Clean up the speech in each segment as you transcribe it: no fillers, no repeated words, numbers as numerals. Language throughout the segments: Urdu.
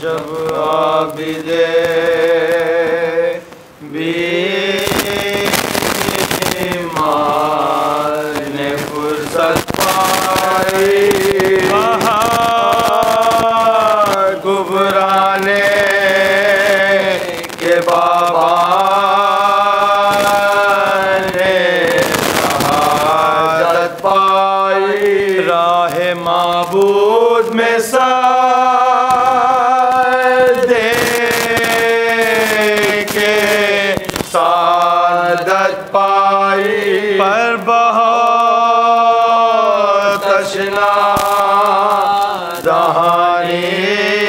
جب عابد بیمار نے فرصت پائی گھبرانے کے بابا نے شہادت پائی راہ معبود میں سر دے کے سعادت پائی پر بہت تشنا دہانی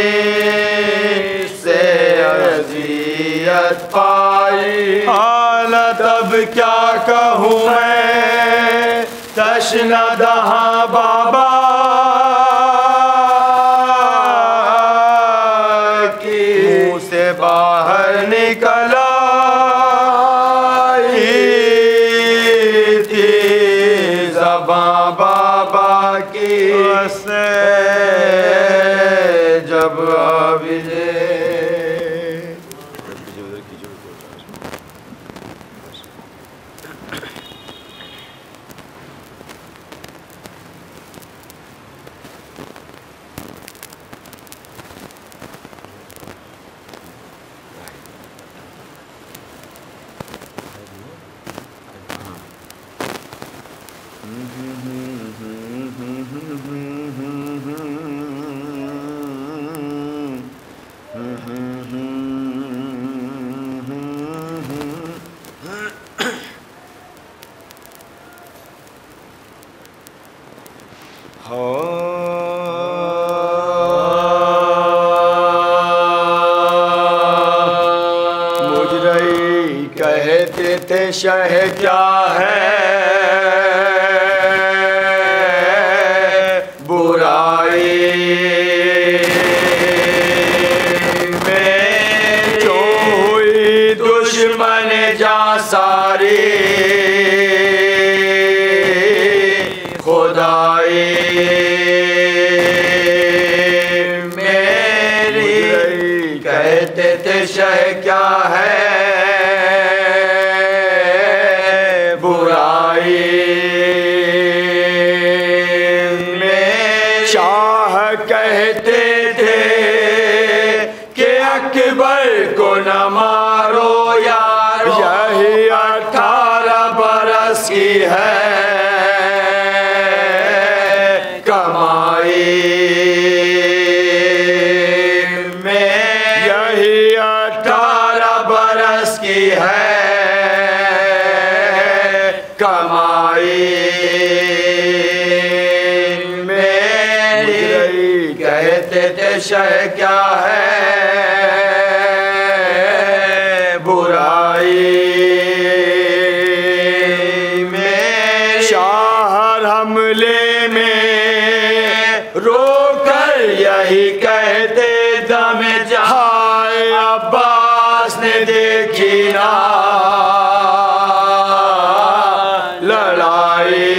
سے اذیت پائی حالت اب کیا کہوں میں تشنا دہاں بابا کی منہ سے باہر نکل آئی تھی زباں بابا کی سے جب عابد مجرئی کہتے تھے شہ کیا ہے برائی میں جو ہوئی دشمن جا ساری خدائی میری کہتے تھے شہ کیا ہے برائی میں شاہ کہتے تھے کہ اکبر کو نہ مارو یار یہی 18 برس کی ہے کمائی میں یہی 18 برس کی ہے کمائی میری کہتے تھے شہ کیا ہے برائی میں شاہ حملے میں رو کر یہی کہتے دم جہائے عباس نے دیکھی نا لڑائی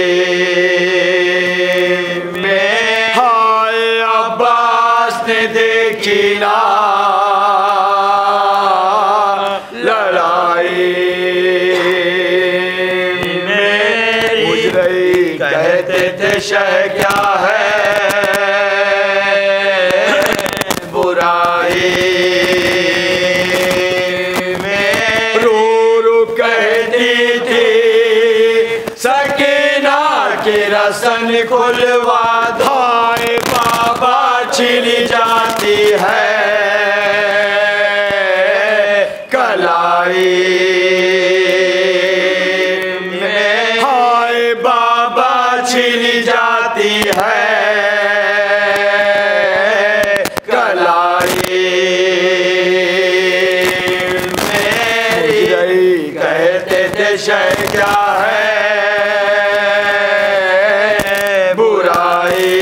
میں ہائے عباس نے دیکھی نا لڑائی مجرئی کہتے تھے شہ کیا ہے برائی میں رو رو کہتی تھی سکینہ کی رسن کھلوا دھائے بابا چھلی جاتی ہے کلائی میں ہائے بابا چھلی جاتی ہے کلائی میری کہتے تھے شہ کیا ہے برائی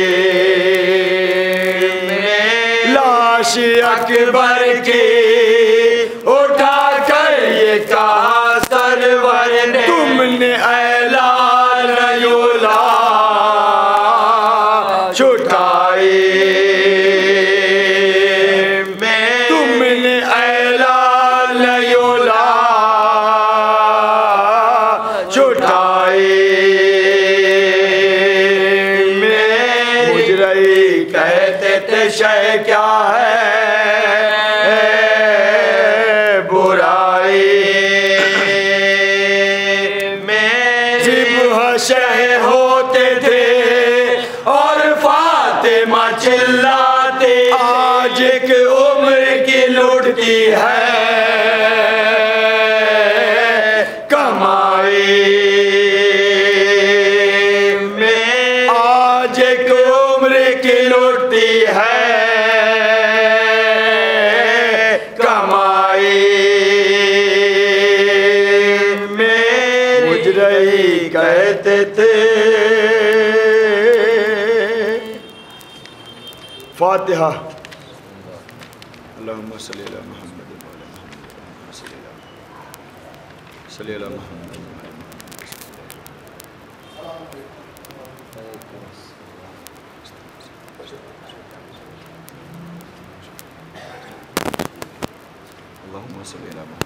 لاش اکبر کی اٹھا کر یہ کہا سرور نے تم نے اعلان یولا چھٹائی شے کیا ہے برائی میں ذبح شے ہوتے تھے اور فاطمہ چلاتے آج ایک عمر کی لٹتی ہے کمائی میں آج ایک عمر کی لٹتی ہے کمائی میں مجرئی کہتے تھے فاتحہ اللہم صلی علی محمد صلی علی محمد اللہم صلی علی محمد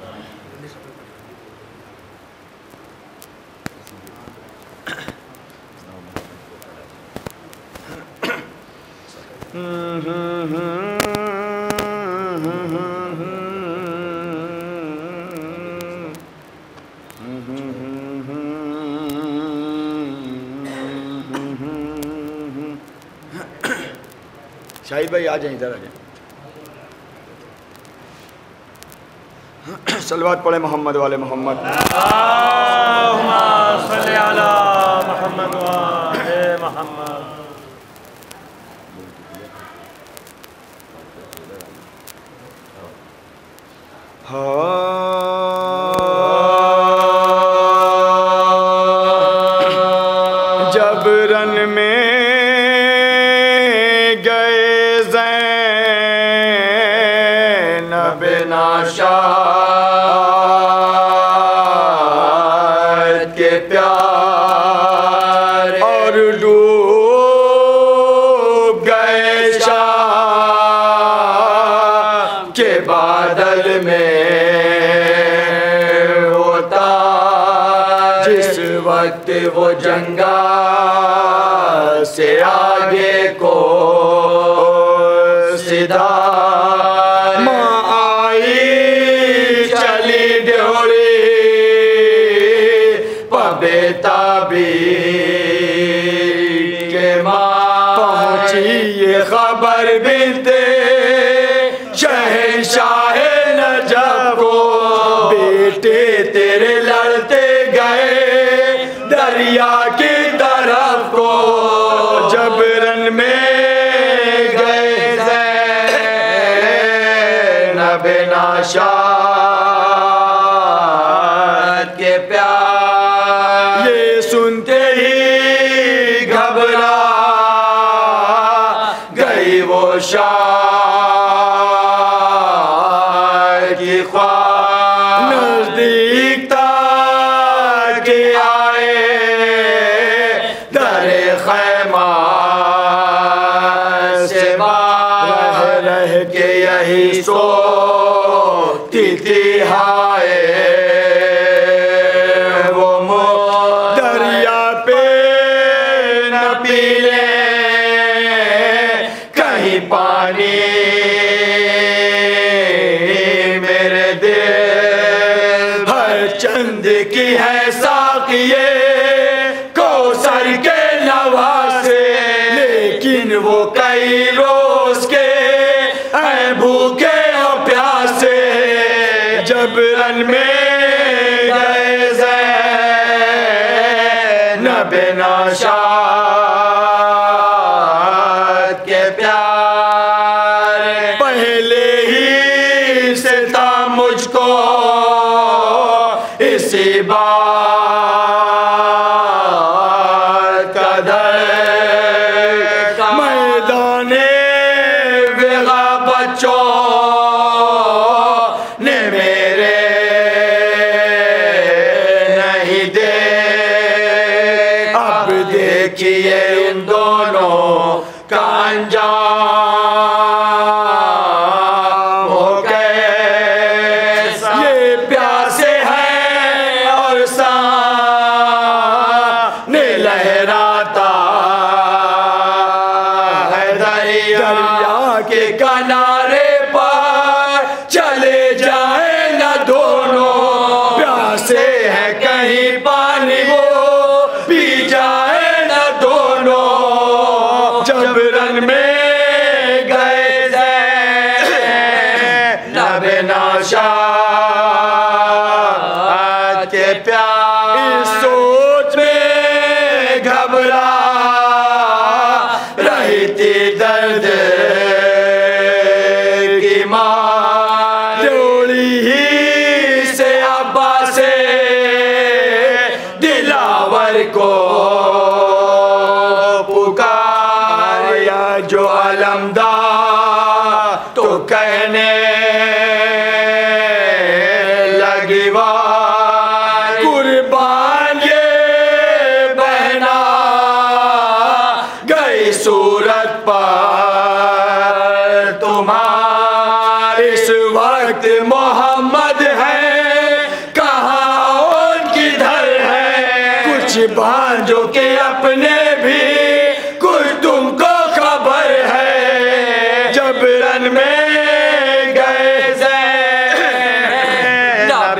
شاہد بھائی آ جائیں ادھر آ جائیں صلوات پڑھیں محمد والے محمد اللہم صلی علی محمد والے محمد جب رن میں گئے زینب ناشاد کے پیار اور ڈوب گئے شام کے بادل میں ہوتا جس وقت وہ جنگا سے آگے کو سدھا ماں آئی چلی ڈوڑی پبے تابیر کے ماں پہنچی یہ خبر بنتے شہنشاہ نجف کو بیٹے تیرے لڑتے گئے دریا کی طرف کو جب رن میں گئے زینب ناشاد کے پیار یہ سنتے ہی گھبرا گئی وہ شاہ کی خواہ نزدیک تک آئے در خیمہ سے باہر رہ کے یہی سوتی تھی ہائے وہ دریا پہ نہ پی لے کہیں پانی میرے دل ہر چند کی ہے ساقیے کوثر کے نواسے لیکن وہ کئی روز کے ہیں بھوکے اور پیاسے جب رن میں گئے زینب ناشاد کے پیار پہلے ہی سے تھا مجھ کو اسی بات کا درد میدان وغا بچوں نے میرے نہیں دے اب دیکھ کے کنارے پر چلے جائیں نہ دونوں، پیاسے ہیں کہیں پانی وہ پی جائیں نہ دونوں، جب رن میں گئے زینب نوشاد کے پیار، اس سوچ میں گھبرا رہی تھی درد کی ماں، جوڑی ہی سے عباس سے دلاور کو پکاریا، جو علمدار تو کہنے لگی وار، قربان یہ بہنا گئی صورت پر تمہاری، اس وقت محمد ہے کہاں ان کدھر ہے، کچھ بانجو کے اپنے بھی کچھ تم کو خبر ہے، جب رن میں گئے زینب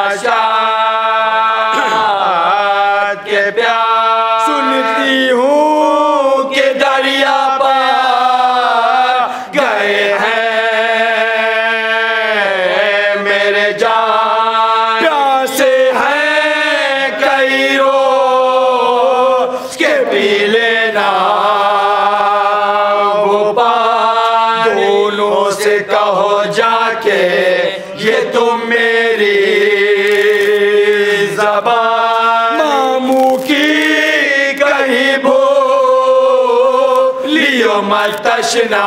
نوشاد کے پیار، سنتی ہوں کہ دریا پر گئے ہیں میرے جان، پیاسے ہیں کئی روز کے پی لینا وہ پانی، دونوں سے کہو جا کے یہ تم میری زبان، ماموں کی کہیں بھولیو مت تشنا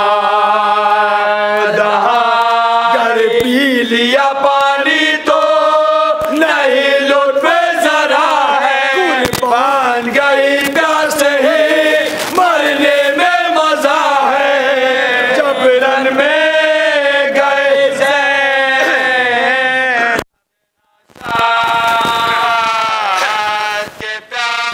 دہا، گر پی لیا پانی تو نہیں لطف ذرا ہے، قربان گئی پیاس ہی مرنے میں مزہ ہے، جب رن میں گئے زینب کے پیار،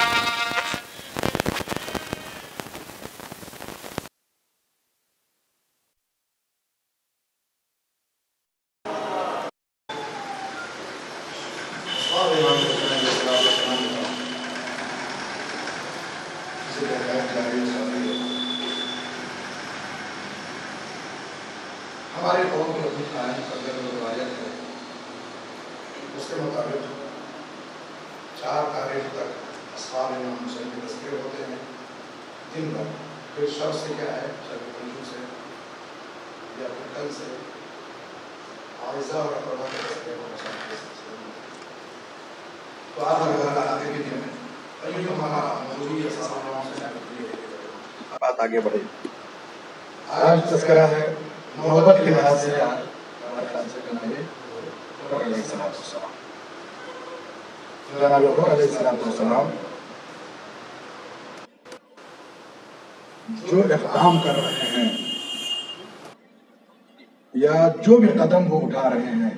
ہمارے قوم کی اپنی قائم قدر و روایت ہے، اس کے مطابق 4 تاریخ تک اصحاب امام حسین کے تذکرے ہوتے ہیں دن بھر، پھر شب سے کیا ہے، شب کنجو سے یا پھر کل سے عائزہ اور اقربا کے تذکرے ہونا چاہیے، تو آپ اگر آگے کے دن میں ایو ہمارا موضوع اصحاب امام حسین بات آگے بڑھے، آج تذکرہ ہے محبت کے لحاظ سے ہمارے خیال سے جناب حضور علیہ السلام جو اقدام کر رہے ہیں یا جو بھی قدم وہ اٹھا رہے ہیں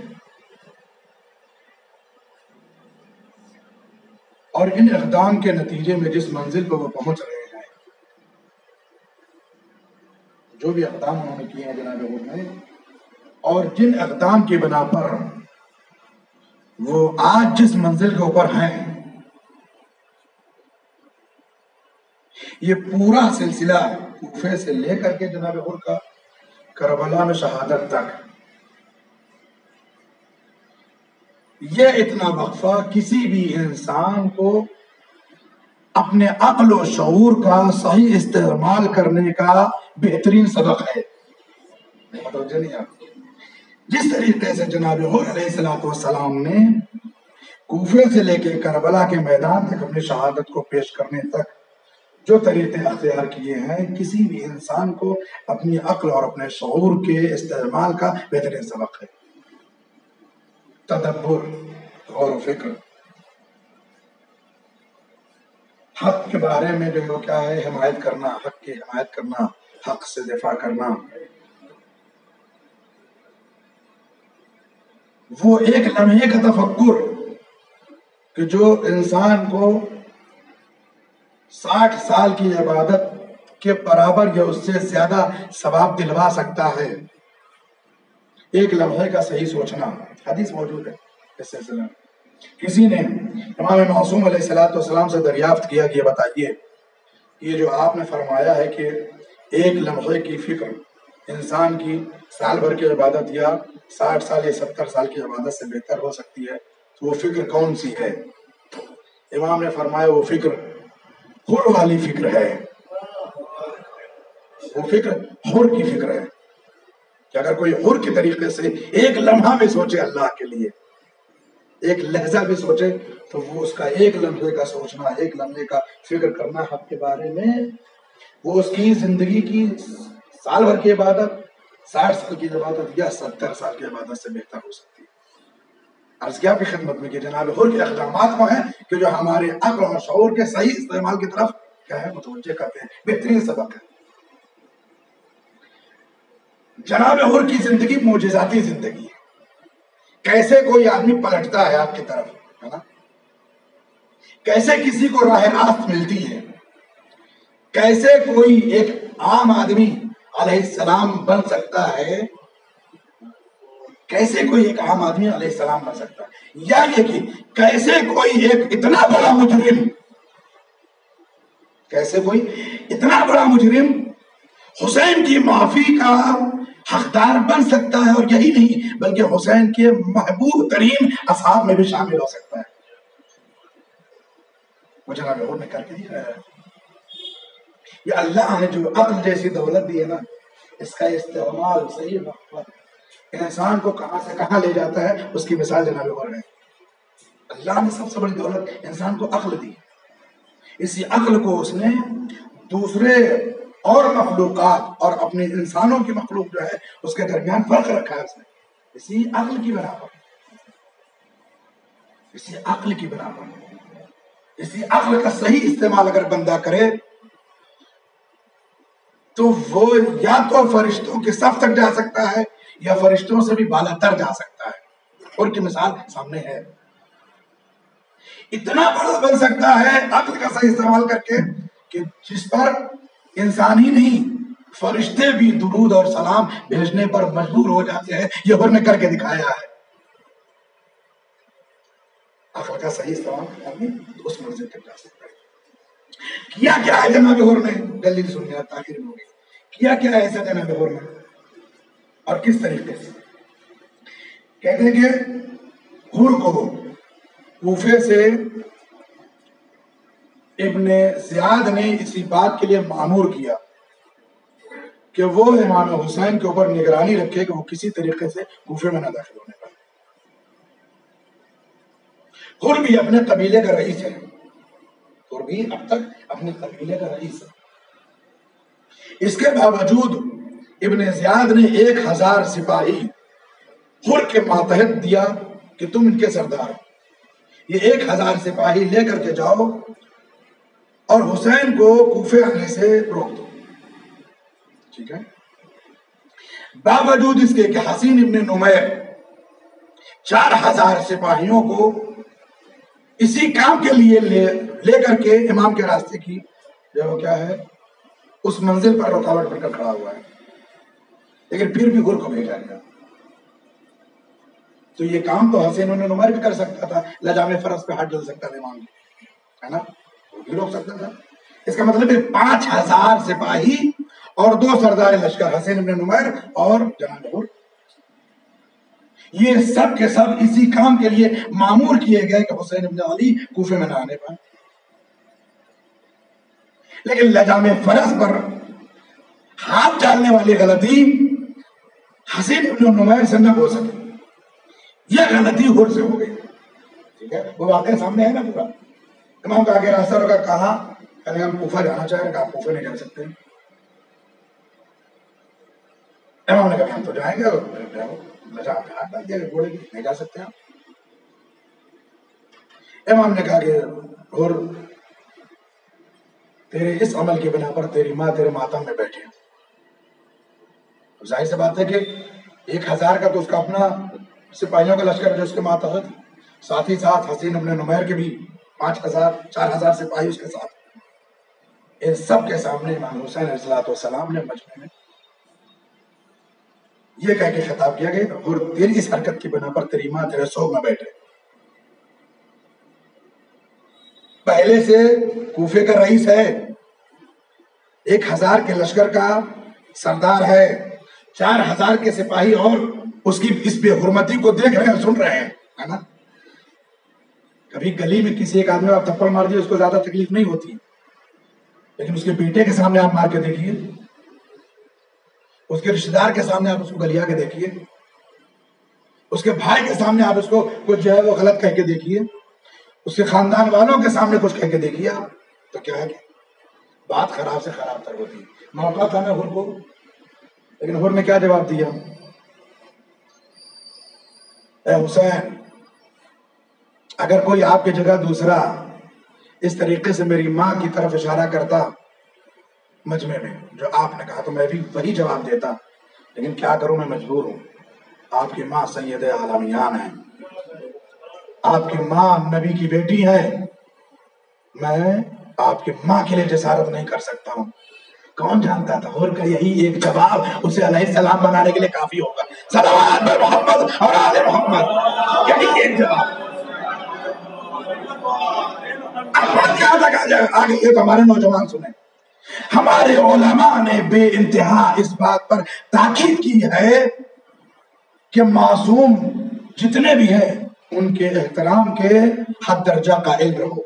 اور ان اقدام کے نتیجے میں جس منزل پر وہ پہنچ رہے ہیں، جو بھی اقدام انہوں نے کیے ہیں جناب حضور نے، اور جن اقدام کی بنا پر وہ آج جس منزل کے اوپر ہیں، یہ پورا سلسلہ کوفے سے لے کر کے جناب حضور کا کربلا میں شہادت تک، یہ اتنا وقفہ کسی بھی انسان کو اپنے عقل و شعور کا صحیح استعمال کرنے کا بہترین سبق ہے۔ متوجہ نہیں آپ؟ جس طریقے سے جناب حضور علیہ السلام نے کوفے سے لے کے کربلا کے میدان تک اپنی شہادت کو پیش کرنے تک جو طریقے اختیار کیے ہیں، کسی بھی انسان کو اپنی عقل اور اپنے شعور کے استعمال کا بہترین سبق ہے۔ تدبر، غور و فکر، حق کے بارے میں جو کیا ہے، حمایت کرنا، حق کی حمایت کرنا، حق سے دفاع کرنا، وہ ایک لمحے کا تفکر کہ جو انسان کو 60 سال کی عبادت کے برابر یا اس سے زیادہ ثواب دلوا سکتا ہے ایک لمحے کا صحیح سوچنا. حدیث موجود ہے اس سلسلے میں. کسی نے امام معصوم علیہ السلام سے دریافت کیا کہ یہ بتائیے یہ جو آپ نے فرمایا ہے کہ ایک لمحے کی فکر انسان کی سال بھر کی عبادت یا 60 سال یا 70 سال کی عبادت سے بہتر ہو سکتی ہے تو وہ فکر کون سی ہے؟ امام نے فرمایا وہ فکر حر والی فکر ہے. وہ فکر حر کی فکر ہے کہ اگر کوئی حر کے طریقے سے ایک لمحہ بھی سوچے اللہ کے لیے، ایک لہجہ بھی سوچے، تو وہ اس کا ایک لمحے کا سوچنا، ایک لمحے کا فکر کرنا حق کے بارے میں، وہ اس کی زندگی کی سال بھر کی عبادت، 60 سال کی عبادت یا 70 سال کی عبادت سے بہتر ہو سکتی ہے. عرض کیا کی خدمت میں کہ جناب حر کے اقدامات وہ ہیں کہ جو ہمارے عقل اور شعور کے صحیح استعمال کی طرف کیا ہے متوجہ کرتے ہیں. بہترین سبق ہے. جناب حر کی زندگی معجزاتی زندگی ہے. کیسے کوئی آدمی پلٹتا ہے آپ کی طرف، ہے نا؟ کیسے کسی کو راہ راست ملتی ہے، کیسے کوئی ایک عام آدمی علیہ السلام بن سکتا ہے، کیسے کوئی ایک عام آدمی علیہ السلام بن سکتا ہے، یا یہ کہ کیسے کوئی ایک اتنا بڑا مجرم، کیسے کوئی اتنا بڑا مجرم حسین کی معافی کا حقدار بن سکتا ہے، اور یہی نہیں بلکہ حسین کے محبوب ترین اصحاب میں بھی شامل ہو سکتا ہے. وہ جناب حر نے کر کے دیا ہے. یہ اللہ نے جو عقل جیسی دولت دی ہے نا، اس کا استعمال صحیح وقت انسان کو کہاں سے کہاں لے جاتا ہے، اس کی مثال جناب حر ہے. اللہ نے سب سے بڑی دولت انسان کو عقل دی. اسی عقل کو اس نے دوسرے اور مخلوقات اور اپنے انسانوں کی مخلوق جو ہے اس کے درمیان فرق رکھا ہے. اس نے اسی عقل کی بنا پر، اسی عقل کی بنا پر، اسی عقل کا صحیح استعمال اگر بندہ کرے تو وہ یا تو فرشتوں کے صف تک جا سکتا ہے یا فرشتوں سے بھی بالا تر جا سکتا ہے. اور کی مثال سامنے ہے. اتنا بڑا بن سکتا ہے عقل کا صحیح استعمال کر کے کہ جس پر انسان ہی نہیں فرشتے بھی درود اور سلام بھیجنے پر مجبور ہو جاتے ہیں. یہ حر نے کر کے دکھایا ہے. عقل کا صحیح استعمال آدمی اس منزل تک جا سکتا ہے. کیا کیا ہے جناب حر نے؟ جلدی سنیے، تاخیر میں ہو گئی. کیا کیا ہے ایسا جناب حر نے اور کس طریقے سے؟ کہتے ہیں کہ حر کو کوفے سے ابن زیاد نے اسی بات کے لیے مامور کیا کہ وہ امام حسین کے اوپر نگرانی رکھے کہ وہ کسی طریقے سے کوفے میں نہ داخل ہونے پائے. حر بھی اپنے قبیلے کا رئیس ہے. حر بھی اب تک اپنے قبیلے کا رئیس ہے. اس کے باوجود ابن زیاد نے 1000 سپاہی حر کے ماتحت دیا کہ تم ان کے سردار ہو. یہ 1000 سپاہی لے کر کے جاؤ اور حسین کو کوفے آنے سے روک دو. ٹھیک ہے. باوجود اس کے کہ حسین ابن نمیر 4000 سپاہیوں کو اسی کام کے لیے لے کر کے امام کے راستے کی جو وہ کیا ہے اس منزل پر رکاوٹ بن کر کھڑا ہوا ہے، لیکن پھر بھی حر کو بھیجا گیا. تو یہ کام تو حسین ابن نمیر بھی کر سکتا تھا، لجام فرض پہ ہاتھ ڈال سکتا تھا امام، ہے نا، وہ بھی روک سکتا تھا. اس کا مطلب ہے 5000 سپاہی اور 2 سردار لشکر حسین ابن نمیر اور جناب حر، یہ سب کے سب اسی کام کے لیے مامور کیے گئے کہ حسین ابن علی کوفے میں نہ آنے پائے. لیکن لجام فرض پر ہاتھ ڈالنے والی غلطی حسین ابن نمیر سے نہ ہو سکے، یہ غلطی حر سے ہو گئی. ٹھیک ہے، وہ واقعہ سامنے ہے نا پورا. امام کا آگے راستہ روکا، کہا کہ ہم کوفہ جانا چاہیں کہ آپ کوفہ نہیں جا سکتے. امام نے کہا ہم تو جائیں گے، لجام پہ ہاتھ ڈال دیا کہ گھوڑے کی نہیں جا سکتے آپ. امام نے کہا کہ حر تیرے اس عمل کی بنا پر تیری ماں تیرے ماتم میں بیٹھے ہیں. ظاہر سی بات ہے کہ 1000 کا تو اس کا اپنا سپاہیوں کا لشکر جو اس کے ماتحت، ساتھ ہی ساتھ حسین ابن نمیر کے بھی 4000 سپاہی اس کے ساتھ. ان سب کے سامنے امام حسین علیہ السلام نے مجمع میں یہ کہہ کے خطاب کیا گیا اور تیری اس حرکت کی بنا پر تیری ماں تیرے سوگ میں بیٹھے. پہلے سے کوفے کا رئیس ہے، 1000 کے لشکر کا سردار ہے، 4000 کے سپاہی اور اس کی اس بے حرمتی کو دیکھ رہے ہیں، سن رہے ہیں، ہے نا. کبھی گلی میں کسی ایک آدمی آپ تھپڑ مار دیے اس کو زیادہ تکلیف نہیں ہوتی، لیکن اس کے بیٹے کے سامنے آپ مار کے دیکھیے، اس کے رشتہ دار کے سامنے آپ اس کو گلیا کے دیکھیے، اس کے بھائی کے سامنے آپ اس کو کچھ جو ہے وہ غلط کہہ کے دیکھیے، اس کے خاندان والوں کے سامنے کچھ کہہ کے دیکھیے آپ، تو کیا ہے کہ بات خراب سے خراب تر ہوتی ہے. موقع تھا نا حر کو، لیکن حر نے کیا جواب دیا؟ اے حسین، اگر کوئی آپ کی جگہ دوسرا اس طریقے سے میری ماں کی طرف اشارہ کرتا مجمع میں جو آپ نے کہا تو میں بھی وہی جواب دیتا، لیکن کیا کروں، میں مجبور ہوں. آپ کی ماں سید عالمیان ہیں، آپ کی ماں نبی کی بیٹی ہے، میں آپ کی ماں کے لیے جسارت نہیں کر سکتا ہوں. کون جانتا تھا حر کا یہی ایک جواب اسے علیہ السلام بنانے کے لیے کافی ہوگا. صلوات بر محمد اور آل محمد، یہی ایک جواب. اب بات کہاں تک آ جائے آگے یہ تو ہمارے نوجوان سنیں. ہمارے علماء نے بے انتہا اس بات پر تاکید کی ہے کہ معصوم جتنے بھی ہیں ان کے احترام کے حد درجہ قائل رہو.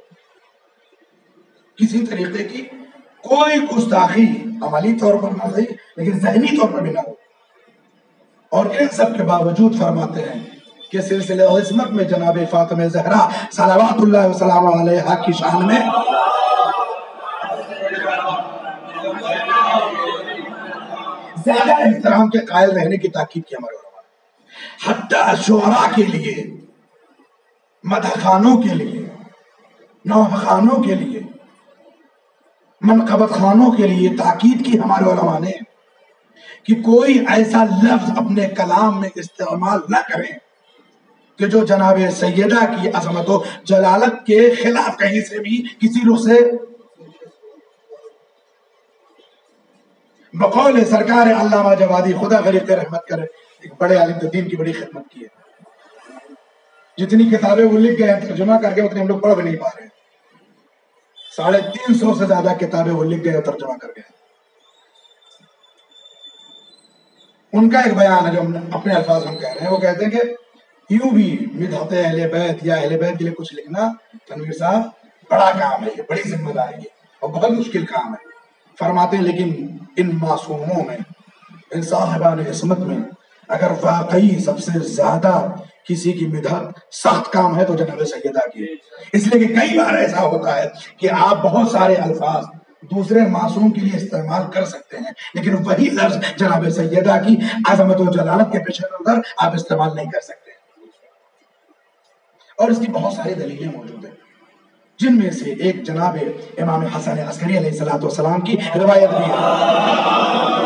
کسی طریقے کی کوئی گستاخی عملی طور پر نہ صحیح لیکن ذہنی طور پر بھی نہ ہو. اور ان سب کے باوجود فرماتے ہیں کہ سلسلہ عصمت میں جناب فاطمہ زہرا صلوات اللہ وسلام علیہا کی شان میں زیادہ احترام کے قائل رہنے کی تاکید کی ہمارے علماء نے. حتیٰ شعراء کے لیے، مدح خانوں کے لیے، نوح خانوں کے لیے، منقبت خانوں کے لیے تاکید کی ہمارے علماء نے کہ کوئی ایسا لفظ اپنے کلام میں استعمال نہ کریں کہ جو جناب سیدہ کی عظمت و جلالت کے خلاف کہیں سے بھی کسی رخ سے. بقول سرکار علامہ جوادی خدا غریق رحمت کرے، ایک بڑے عالم دین کی بڑی خدمت کی ہے. جتنی کتابیں وہ لکھ گئے ہیں ترجمہ کر کے اتنے ہم لوگ پڑھ بھی نہیں پا رہے ہیں. 350 سے زیادہ کتابیں وہ لکھ گئے اور ترجمہ کر گئے. ان کا ایک بیان ہے جو ہم اپنے الفاظ ہم کہہ رہے ہیں، وہ کہتے ہیں کہ یوں بھی مدحت اہل بیت یا اہل بیت کے لیے کچھ لکھنا تنویر صاحب بڑا کام ہے، یہ بڑی ذمہ داری ہے اور بہت مشکل کام ہے. فرماتے ہیں لیکن ان معصوموں میں، ان صاحبان عصمت میں اگر واقعی سب سے زیادہ کسی کی مدحت سخت کام ہے تو جناب سیدہ کی ہے. اس لیے کہ کئی بار ایسا ہوتا ہے کہ آپ بہت سارے الفاظ دوسرے معصوم کے لیے استعمال کر سکتے ہیں لیکن وہی لفظ جناب سیدہ کی عظمت و جلالت کے پیش نظر آپ استعمال نہیں کر سکتے. اور اس کی بہت ساری دلیلیں موجود ہیں، جن میں سے ایک جناب امام حسن عسکری علیہ السلام کی روایت بھی ہے.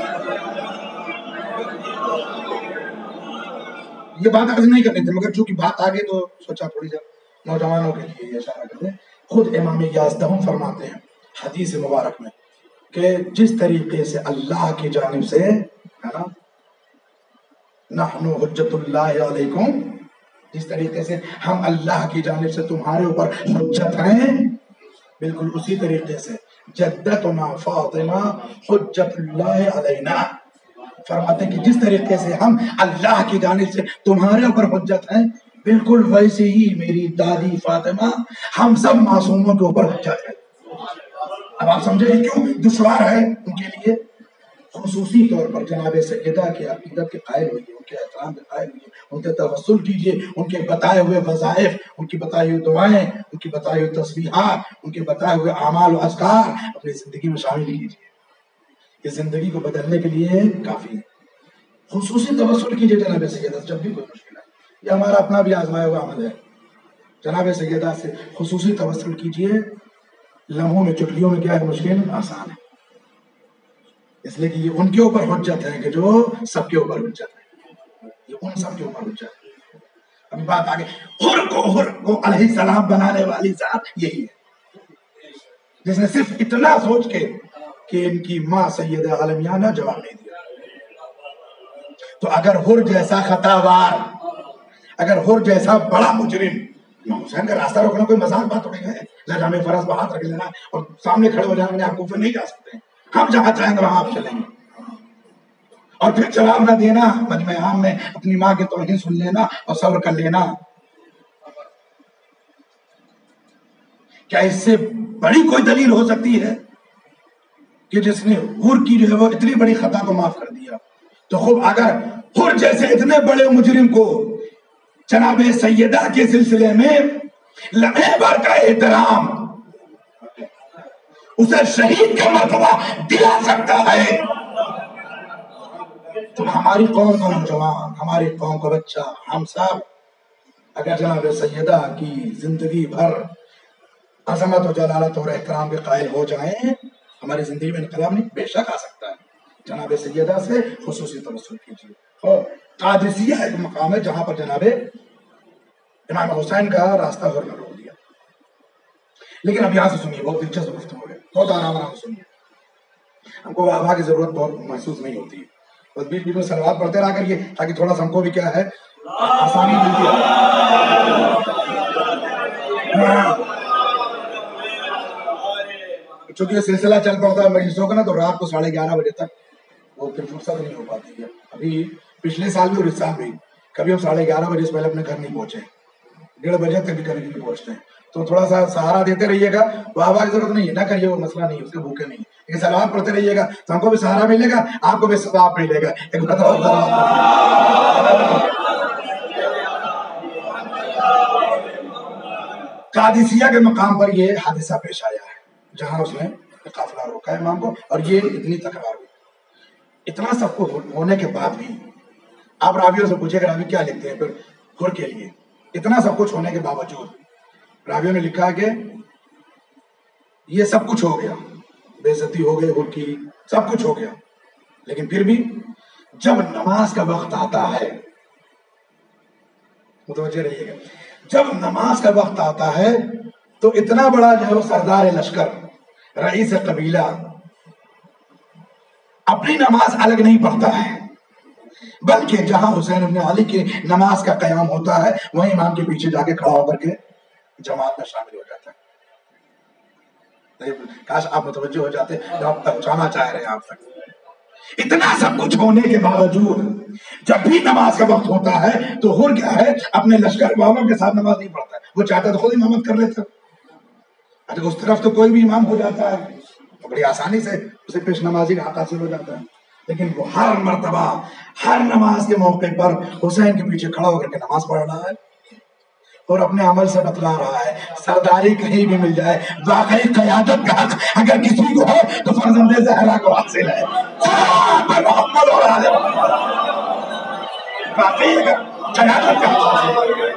یہ بات عرض نہیں کرنی تھی مگر چونکہ بات آگے تو سوچا تھوڑی سا نوجوانوں کے لیے اشارہ کر دیں. خود امام یازدہم فرماتے ہیں حدیث مبارک میں کہ جس طریقے سے اللہ کی جانب سے ہے نا نحن حجت اللہ علیکم، جس طریقے سے ہم اللہ کی جانب سے تمہارے اوپر حجت ہیں، بالکل اسی طریقے سے جدتنا فاطمہ حجت اللہ علینا. فرماتے ہیں کہ جس طریقے سے ہم اللہ کی جانب سے تمہارے اوپر حجت ہیں بالکل ویسے ہی میری دادی فاطمہ ہم سب معصوموں کے اوپر حجت ہے. اب آپ سمجھیں کیوں دشوار ہے ان کے لیے. خصوصی طور پر جناب سیدہ کے عقیدت کے قائل ہوئیے، ان کے احترام کے قائل ہوئیے، ان کے توسل کیجیے، ان کے بتائے ہوئے وظائف، ان کی بتائی ہوئی دعائیں، ان کی بتائی ہوئی تسبیحات، ان کے بتائے ہوئے اعمال و اذکار اپنی زندگی میں شامل کیجیے. یہ زندگی کو بدلنے کے لیے کافی ہے. خصوصی توسل کیجیے جناب سیدہ جب بھی کوئی مشکل ہے. یہ ہمارا اپنا بھی آزمایا ہوا عمل ہے. جناب سیدہ سے خصوصی توسل کیجیے. لمحوں میں چٹکیوں میں کیا ہے مشکل آسان ہے، اس لیے کہ یہ ان کے اوپر حجت ہے کہ جو سب کے اوپر حجت ہے، یہ ان سب کے اوپر حجت ہے. ابھی بات آگے. حر کو علیہ السلام بنانے والی ذات یہی ہے جس نے صرف اتنا سوچ کے کہ ان کی ماں سیدہ عالمیہ نے جواب نہیں دیا. تو اگر حر جیسا خطاوار، اگر حر جیسا بڑا مجرم، امام حسین کا راستہ روکنا کوئی مذاق بات ہو گئی ہے؟ لجام فرض پہ ہاتھ رکھ لینا اور سامنے کھڑے ہو جانا آپ کوفے نہیں جا سکتے، ہم جہاں چاہیں گے وہاں آپ چلیں گے، اور پھر جواب نہ دینا، مجمع عام میں اپنی ماں کی توہین سن لینا اور صبر کر لینا. کیا اس سے بڑی کوئی دلیل ہو سکتی ہے کہ جس نے حر کی جو ہے وہ اتنی بڑی خطا کو معاف کر دیا؟ تو خوب اگر حر جیسے اتنے بڑے مجرم کو جناب سیدہ کے سلسلے میں لمحے بھر کا احترام اسے شہید کا مرتبہ دلا سکتا ہے، تو ہماری قوم کا نوجوان، ہماری قوم کا بچہ، ہم سب اگر جناب سیدہ کی زندگی بھر عظمت و جلالت اور احترام کے قائل ہو جائیں، ہماری زندگی میں انقلاب نہیں بے شک آ سکتا ہے. جناب سیدہ سے خصوصی توسل کیجیے. اور قادسیہ ایک مقام ہے جہاں پر جناب امام حسین کا راستہ حر نے روک دیا. لیکن اب یہاں سے سنیے، بہت دلچسپ گفتگو ہے، بہت آرام آرام سنیے. ہم کو آبا کی ضرورت بہت محسوس نہیں ہوتی ہے، بس بیچ بیچ میں صلوات پڑھتے رہا کریے تاکہ تھوڑا سا ہم کو بھی کیا ہے آسانی ملتی ہے. چونکہ یہ سلسلہ چل پڑتا ہے مجلسوں کا نا، تو رات کو 11:30 بجے تک وہ پھر فرصت نہیں ہو پاتی ہے. ابھی پچھلے سال بھی اور اس سال بھی کبھی ہم 11:30 بجے سے پہلے اپنے گھر نہیں پہنچے، 1:30 بجے تک بھی کبھی نہیں پہنچتے ہیں. تو تھوڑا سا سہارا دیتے رہیے گا. بابا کی ضرورت نہیں ہے، نہ کریے، وہ مسئلہ نہیں ہے، اس کے بھوکے نہیں، لیکن سلوات پڑھتے رہیے گا تو ہم کو بھی سہارا ملے گا، آپ کو بھی ثواب ملے گا. ایک قادسیہ کے مقام پر یہ حادثہ پیش آیا ہے جہاں اس نے قافلہ روکا ہے امام کو، اور یہ اتنی تکرار ہوئی. اتنا سب کو ہونے کے بعد بھی آپ راویوں سے پوچھے کہ راوی کیا لکھتے ہیں پھر حر کے لیے؟ اتنا سب کچھ ہونے کے باوجود راویوں نے لکھا کہ یہ سب کچھ ہو گیا، بے عزتی ہو گئی حر کی، سب کچھ ہو گیا، لیکن پھر بھی جب نماز کا وقت آتا ہے، متوجہ رہیے گا، جب نماز کا وقت آتا ہے تو اتنا بڑا جو ہے سردار لشکر، رئیس قبیلہ اپنی نماز الگ نہیں پڑھتا ہے، بلکہ جہاں حسین ابن علی کی نماز کا قیام ہوتا ہے وہیں امام کے پیچھے جا کے کھڑا ہو کر کے جماعت میں شامل ہو جاتا ہے. کاش آپ متوجہ ہو جاتے جو آپ پہنچانا چاہ رہے ہیں آپ تک. اتنا سب کچھ ہونے کے باوجود جب بھی نماز کا وقت ہوتا ہے تو حر کیا ہے اپنے لشکر والوں کے ساتھ نماز نہیں پڑھتا ہے، وہ چاہتا تو خود امامت کر لیتا. اچھا اس طرف تو کوئی بھی امام ہو جاتا ہے تو بڑی آسانی سے اسے پیش نمازی کا حق حاصل ہو جاتا ہے، لیکن وہ ہر مرتبہ ہر نماز کے موقع پر حسین کے پیچھے کھڑا ہو کر کے نماز پڑھ رہا ہے اور اپنے عمل سے بتلا رہا ہے سرداری کہیں بھی مل جائے، واقعی قیادت کا حق اگر کسی کو ہے تو فرزند زہرا کو حاصل ہے. محمد اور آل محمد واقعی اگر قیادت کا حق حاصل ہے،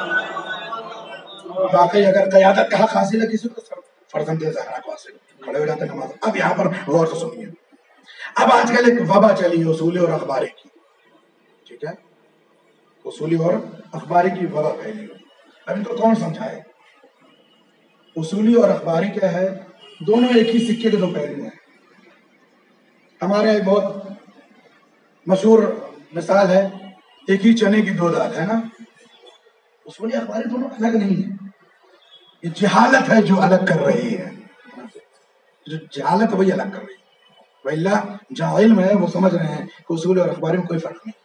واقعی اگر قیادت کا حق حاصل ہے کسی کو، فرزند زہرا کو حاصل ہے. کھڑے ہو جاتے نماز. اب یہاں پر غور سے سنیے، اب آج کل ایک وبا چلی اصولی اور اخباری کی، ٹھیک ہے، اصولی اور اخباری کی وبا پھیلی. اب ان کو کون سمجھائے؟ اصولی اور اخباری کیا ہے؟ دونوں ایک ہی سکے کے دو پہلو ہیں. ہمارے ایک بہت مشہور مثال ہے، ایک ہی چنے کی دو دال ہے نا. اصولی اخباری دونوں الگ نہیں ہیں، یہ جہالت ہے جو الگ کر رہی ہے، جو جہالت وہی الگ کر رہی ہے. وَإِلَّا جہاں علم ہے وہ سمجھ رہے ہیں کہ اصولی اور اخباری میں کوئی فرق نہیں.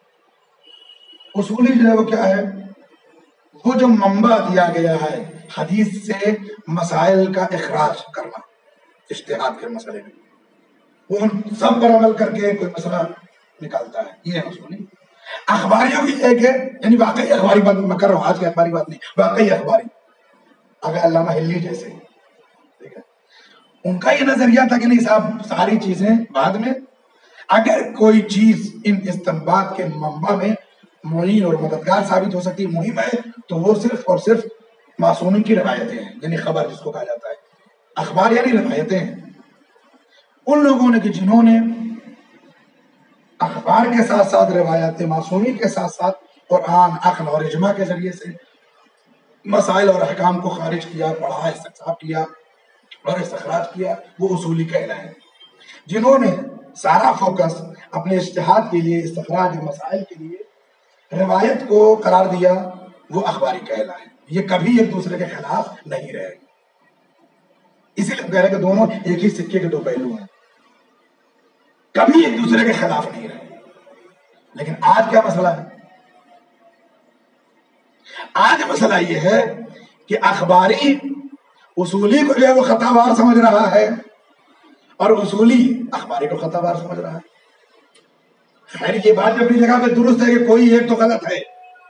اصولی جو ہے وہ کیا ہے؟ وہ جو منبع دیا گیا ہے حدیث سے مسائل کا اخراج کرنا، اجتہاد کے مسئلے میں وہ ان سب پر عمل کر کے کوئی مسئلہ نکالتا ہے، یہ ہے اصولی. اخباریوں کی ایک ہے، یعنی واقعی اخباری بات میں کر رہا ہوں، آج کی اخباری بات نہیں، واقعی اخباری. اگر علامہ ہلی جیسے، ٹھیک ہے، ان کا یہ نظریہ تھا کہ نہیں صاحب ساری چیزیں بعد میں، اگر کوئی چیز ان استنباط کے منبع میں معین اور مددگار ثابت ہو سکتی مہم ہے تو وہ صرف اور صرف معصومین کی روایتیں ہیں، یعنی خبر جس کو کہا جاتا ہے. اخبار یعنی روایتیں ہیں. ان لوگوں نے کہ جنہوں نے اخبار کے ساتھ ساتھ روایات معصومین کے ساتھ ساتھ قرآن، عقل اور اجماع کے ذریعے سے مسائل اور احکام کو خارج کیا، پڑھا، استقصاب کیا، اور استخراج کیا وہ اصولی کہلائے. جنہوں نے سارا فوکس اپنے اجتہاد کے لیے استخراج مسائل کے لیے روایت کو قرار دیا وہ اخباری کہلائے. یہ کبھی ایک دوسرے کے خلاف نہیں رہے. اسی لیے کہہ رہے کہ دونوں ایک ہی سکے کے دو پہلو ہیں, کبھی ایک دوسرے کے خلاف نہیں رہے. لیکن آج کیا مسئلہ ہے؟ آج مسئلہ یہ ہے کہ اخباری اصولی کو جو ہے وہ خطا وار سمجھ رہا ہے اور اصولی اخباری کو خطا وار سمجھ رہا ہے. خیر یہ بات بھی اپنی جگہ پہ درست ہے کہ کوئی ایک تو غلط ہے,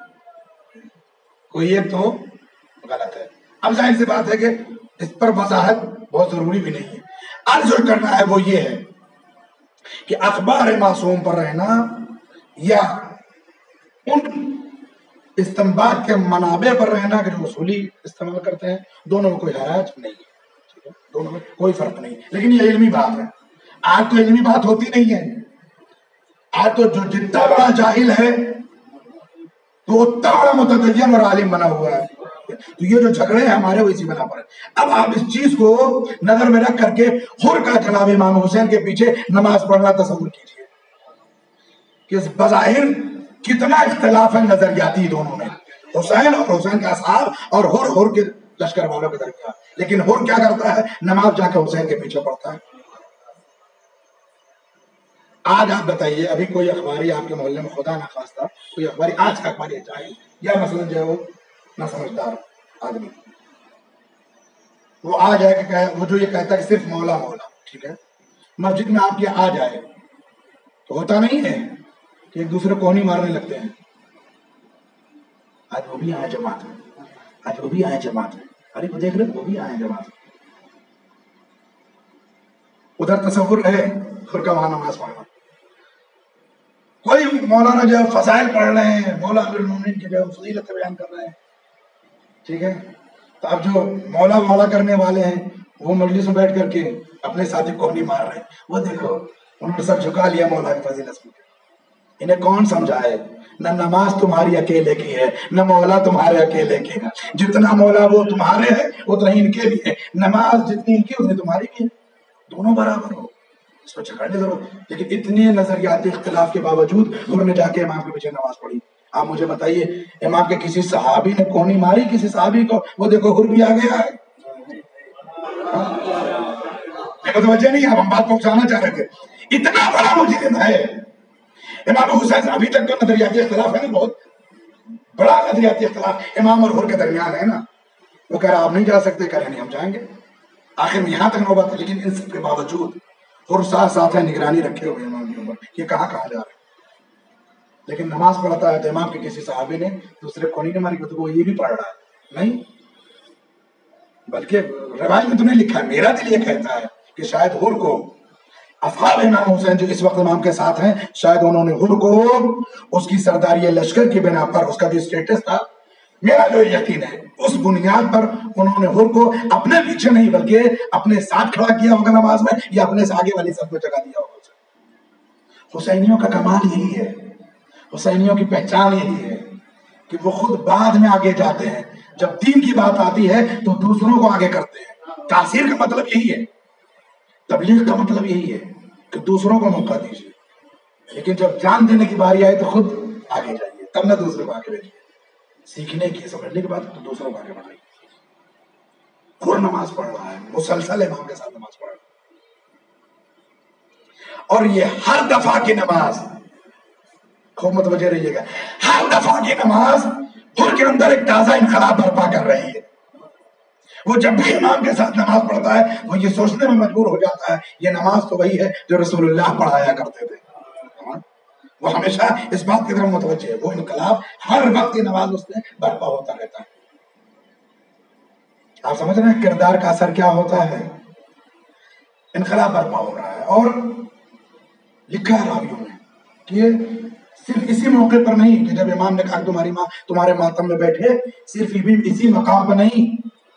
کوئی ایک تو غلط ہے. اب ظاہر سی بات ہے کہ اس پر وضاحت بہت ضروری بھی نہیں ہے. عرض جو کرنا ہے وہ یہ ہے کہ اخبار معصوم پر رہنا یا ان استنباط کے منابع پر رہنا کہ جو اصولی استعمال کرتے ہیں, دونوں میں کوئی حرج نہیں ہے, دونوں میں کوئی فرق نہیں. لیکن یہ علمی بات ہے. آج تو علمی بات ہوتی نہیں ہے. آج تو جو جتنا بڑا جاہل ہے تو اتنا بڑا متدین اور عالم بنا ہوا ہے. تو یہ جو جھگڑے ہیں ہمارے وہ اسی بنا پر ہے. اب آپ اس چیز کو نظر میں رکھ کر کے حر کا جناب امام حسین کے پیچھے نماز پڑھنا تصور کیجیے کہ بظاہر کتنا اختلاف ہے نظریاتی دونوں میں, حسین اور حسین کے اصحاب اور حر کے لشکر والوں کے درمیان. لیکن حر کیا کرتا ہے؟ نماز جا کے حسین کے پیچھے پڑھتا ہے. آج آپ بتائیے ابھی کوئی اخباری آپ کے محلے میں خدا نہ خواستہ کوئی اخباری آج کا اخباری جاہل یا مثلا جو ہے وہ نہ سمجھدار آدمی, وہ آ جائے کہ وہ جو یہ کہتا ہے کہ صرف مولا مولا, ٹھیک ہے, مسجد میں آپ یہ آ جائے تو ہوتا نہیں ہے کہ ایک دوسرے کو نہیں مارنے لگتے ہیں. آج وہ بھی آئے جماعت میں, آج وہ بھی آئے جماعت میں, ارے وہ دیکھ رہے وہ بھی آئے جماعت میں. ادھر تصور ہے خود کا وہاں نماز پڑھنا. کوئی مولانا جو ہے فضائل پڑھ رہے ہیں, مولا امیر المومنین کی جو ہے فضیلت بیان کر رہے ہیں, ٹھیک ہے. تو اب جو مولا مولا کرنے والے ہیں وہ مجلس میں بیٹھ کر کے اپنے ساتھی کو نہیں مار رہے ہیں. وہ دیکھو انہوں نے سب جھکا لیا مولا کی فضیلت میں. انہیں کون سمجھائے؟ نہ نماز تمہاری اکیلے کی ہے, نہ مولا تمہارے اکیلے کی ہے. جتنا مولا وہ تمہارے ہے اتنا ہی ان کے بھی ہے. نماز جتنی ان کی اتنی تمہاری بھی ہے. دونوں برابر ہو, اس کو جھگڑنے ضرور. لیکن اتنے نظریاتی اختلاف کے باوجود انہوں نے جا کے امام کے پیچھے نماز پڑھی. آپ مجھے بتائیے امام کے کسی صحابی نے کونی ماری کسی صحابی کو؟ وہ دیکھو حر بھی آ گیا ہے. متوجہ نہیں, آپ ہم بات پہنچانا چاہ رہے تھے. اتنا بڑا مجرم ہے امام حسین. ابھی تک تو نظریاتی اختلاف ہے نا, بہت بڑا نظریاتی اختلاف امام اور حر کے درمیان ہے نا. وہ کہہ رہا آپ نہیں جا سکتے, کہہ رہے نہیں ہم جائیں گے. آخر میں یہاں تک نوبت ہے. لیکن ان سب کے باوجود حر ساتھ ساتھ ہے, نگرانی رکھے ہوئے امام کے اوپر یہ کہاں کہاں جا رہے ہیں. لیکن نماز پڑھتا ہے تو امام کے کسی صحابی نے دوسرے کو نہیں ماری تو وہ یہ بھی پڑھ رہا ہے نہیں, بلکہ روایت میں تو نہیں لکھا ہے. میرا دل یہ کہتا ہے کہ شاید حر کو اصحاب امام حسین جو اس وقت امام کے ساتھ ہیں, شاید انہوں نے حر کو اس کی سرداری لشکر کی بنا پر, اس کا جو اسٹیٹس تھا, میرا جو یقین ہے اس بنیاد پر انہوں نے حر کو اپنے پیچھے نہیں بلکہ اپنے ساتھ کھڑا کیا ہوگا نماز میں, یا اپنے سے آگے والی صف میں جگہ دیا ہوگا. حسینیوں کا کمال یہی ہے, حسینیوں کی پہچان یہی ہے کہ وہ خود بعد میں آگے جاتے ہیں. جب دین کی بات آتی ہے تو دوسروں کو آگے کرتے ہیں. تاثیر کا مطلب یہی ہے, تبلیغ کا مطلب یہی ہے کہ دوسروں کو موقع دیجیے. لیکن جب جان دینے کی باری آئے تو خود آگے جائیے, تب نہ دوسروں کو آگے بھیجیے. سیکھنے کی سمجھنے کے بعد تو دوسروں کو آگے بڑھائیے. خود نماز پڑھ رہا ہے, مسلسل امام کے ساتھ نماز پڑھ رہا ہے, اور یہ ہر دفعہ کی نماز, خوب متوجہ رہیے گا, ہر دفعہ کی نماز خود کے اندر ایک تازہ انقلاب برپا کر رہی ہے. وہ جب بھی امام کے ساتھ نماز پڑھتا ہے وہ یہ سوچنے میں مجبور ہو جاتا ہے یہ نماز تو وہی ہے جو رسول اللہ پڑھایا کرتے تھے. وہ ہمیشہ اس بات کی طرف متوجہ ہے. وہ انقلاب ہر وقت کی نماز اس میں برپا ہوتا رہتا ہے. آپ سمجھ رہے ہیں کردار کا اثر کیا ہوتا ہے؟ انقلاب برپا ہو رہا ہے. اور لکھا ہے راویوں میں کہ صرف اسی موقع پر نہیں کہ جب امام نے کہا تمہاری ماں تمہارے ماتم میں بیٹھے, صرف اسی مقام پر نہیں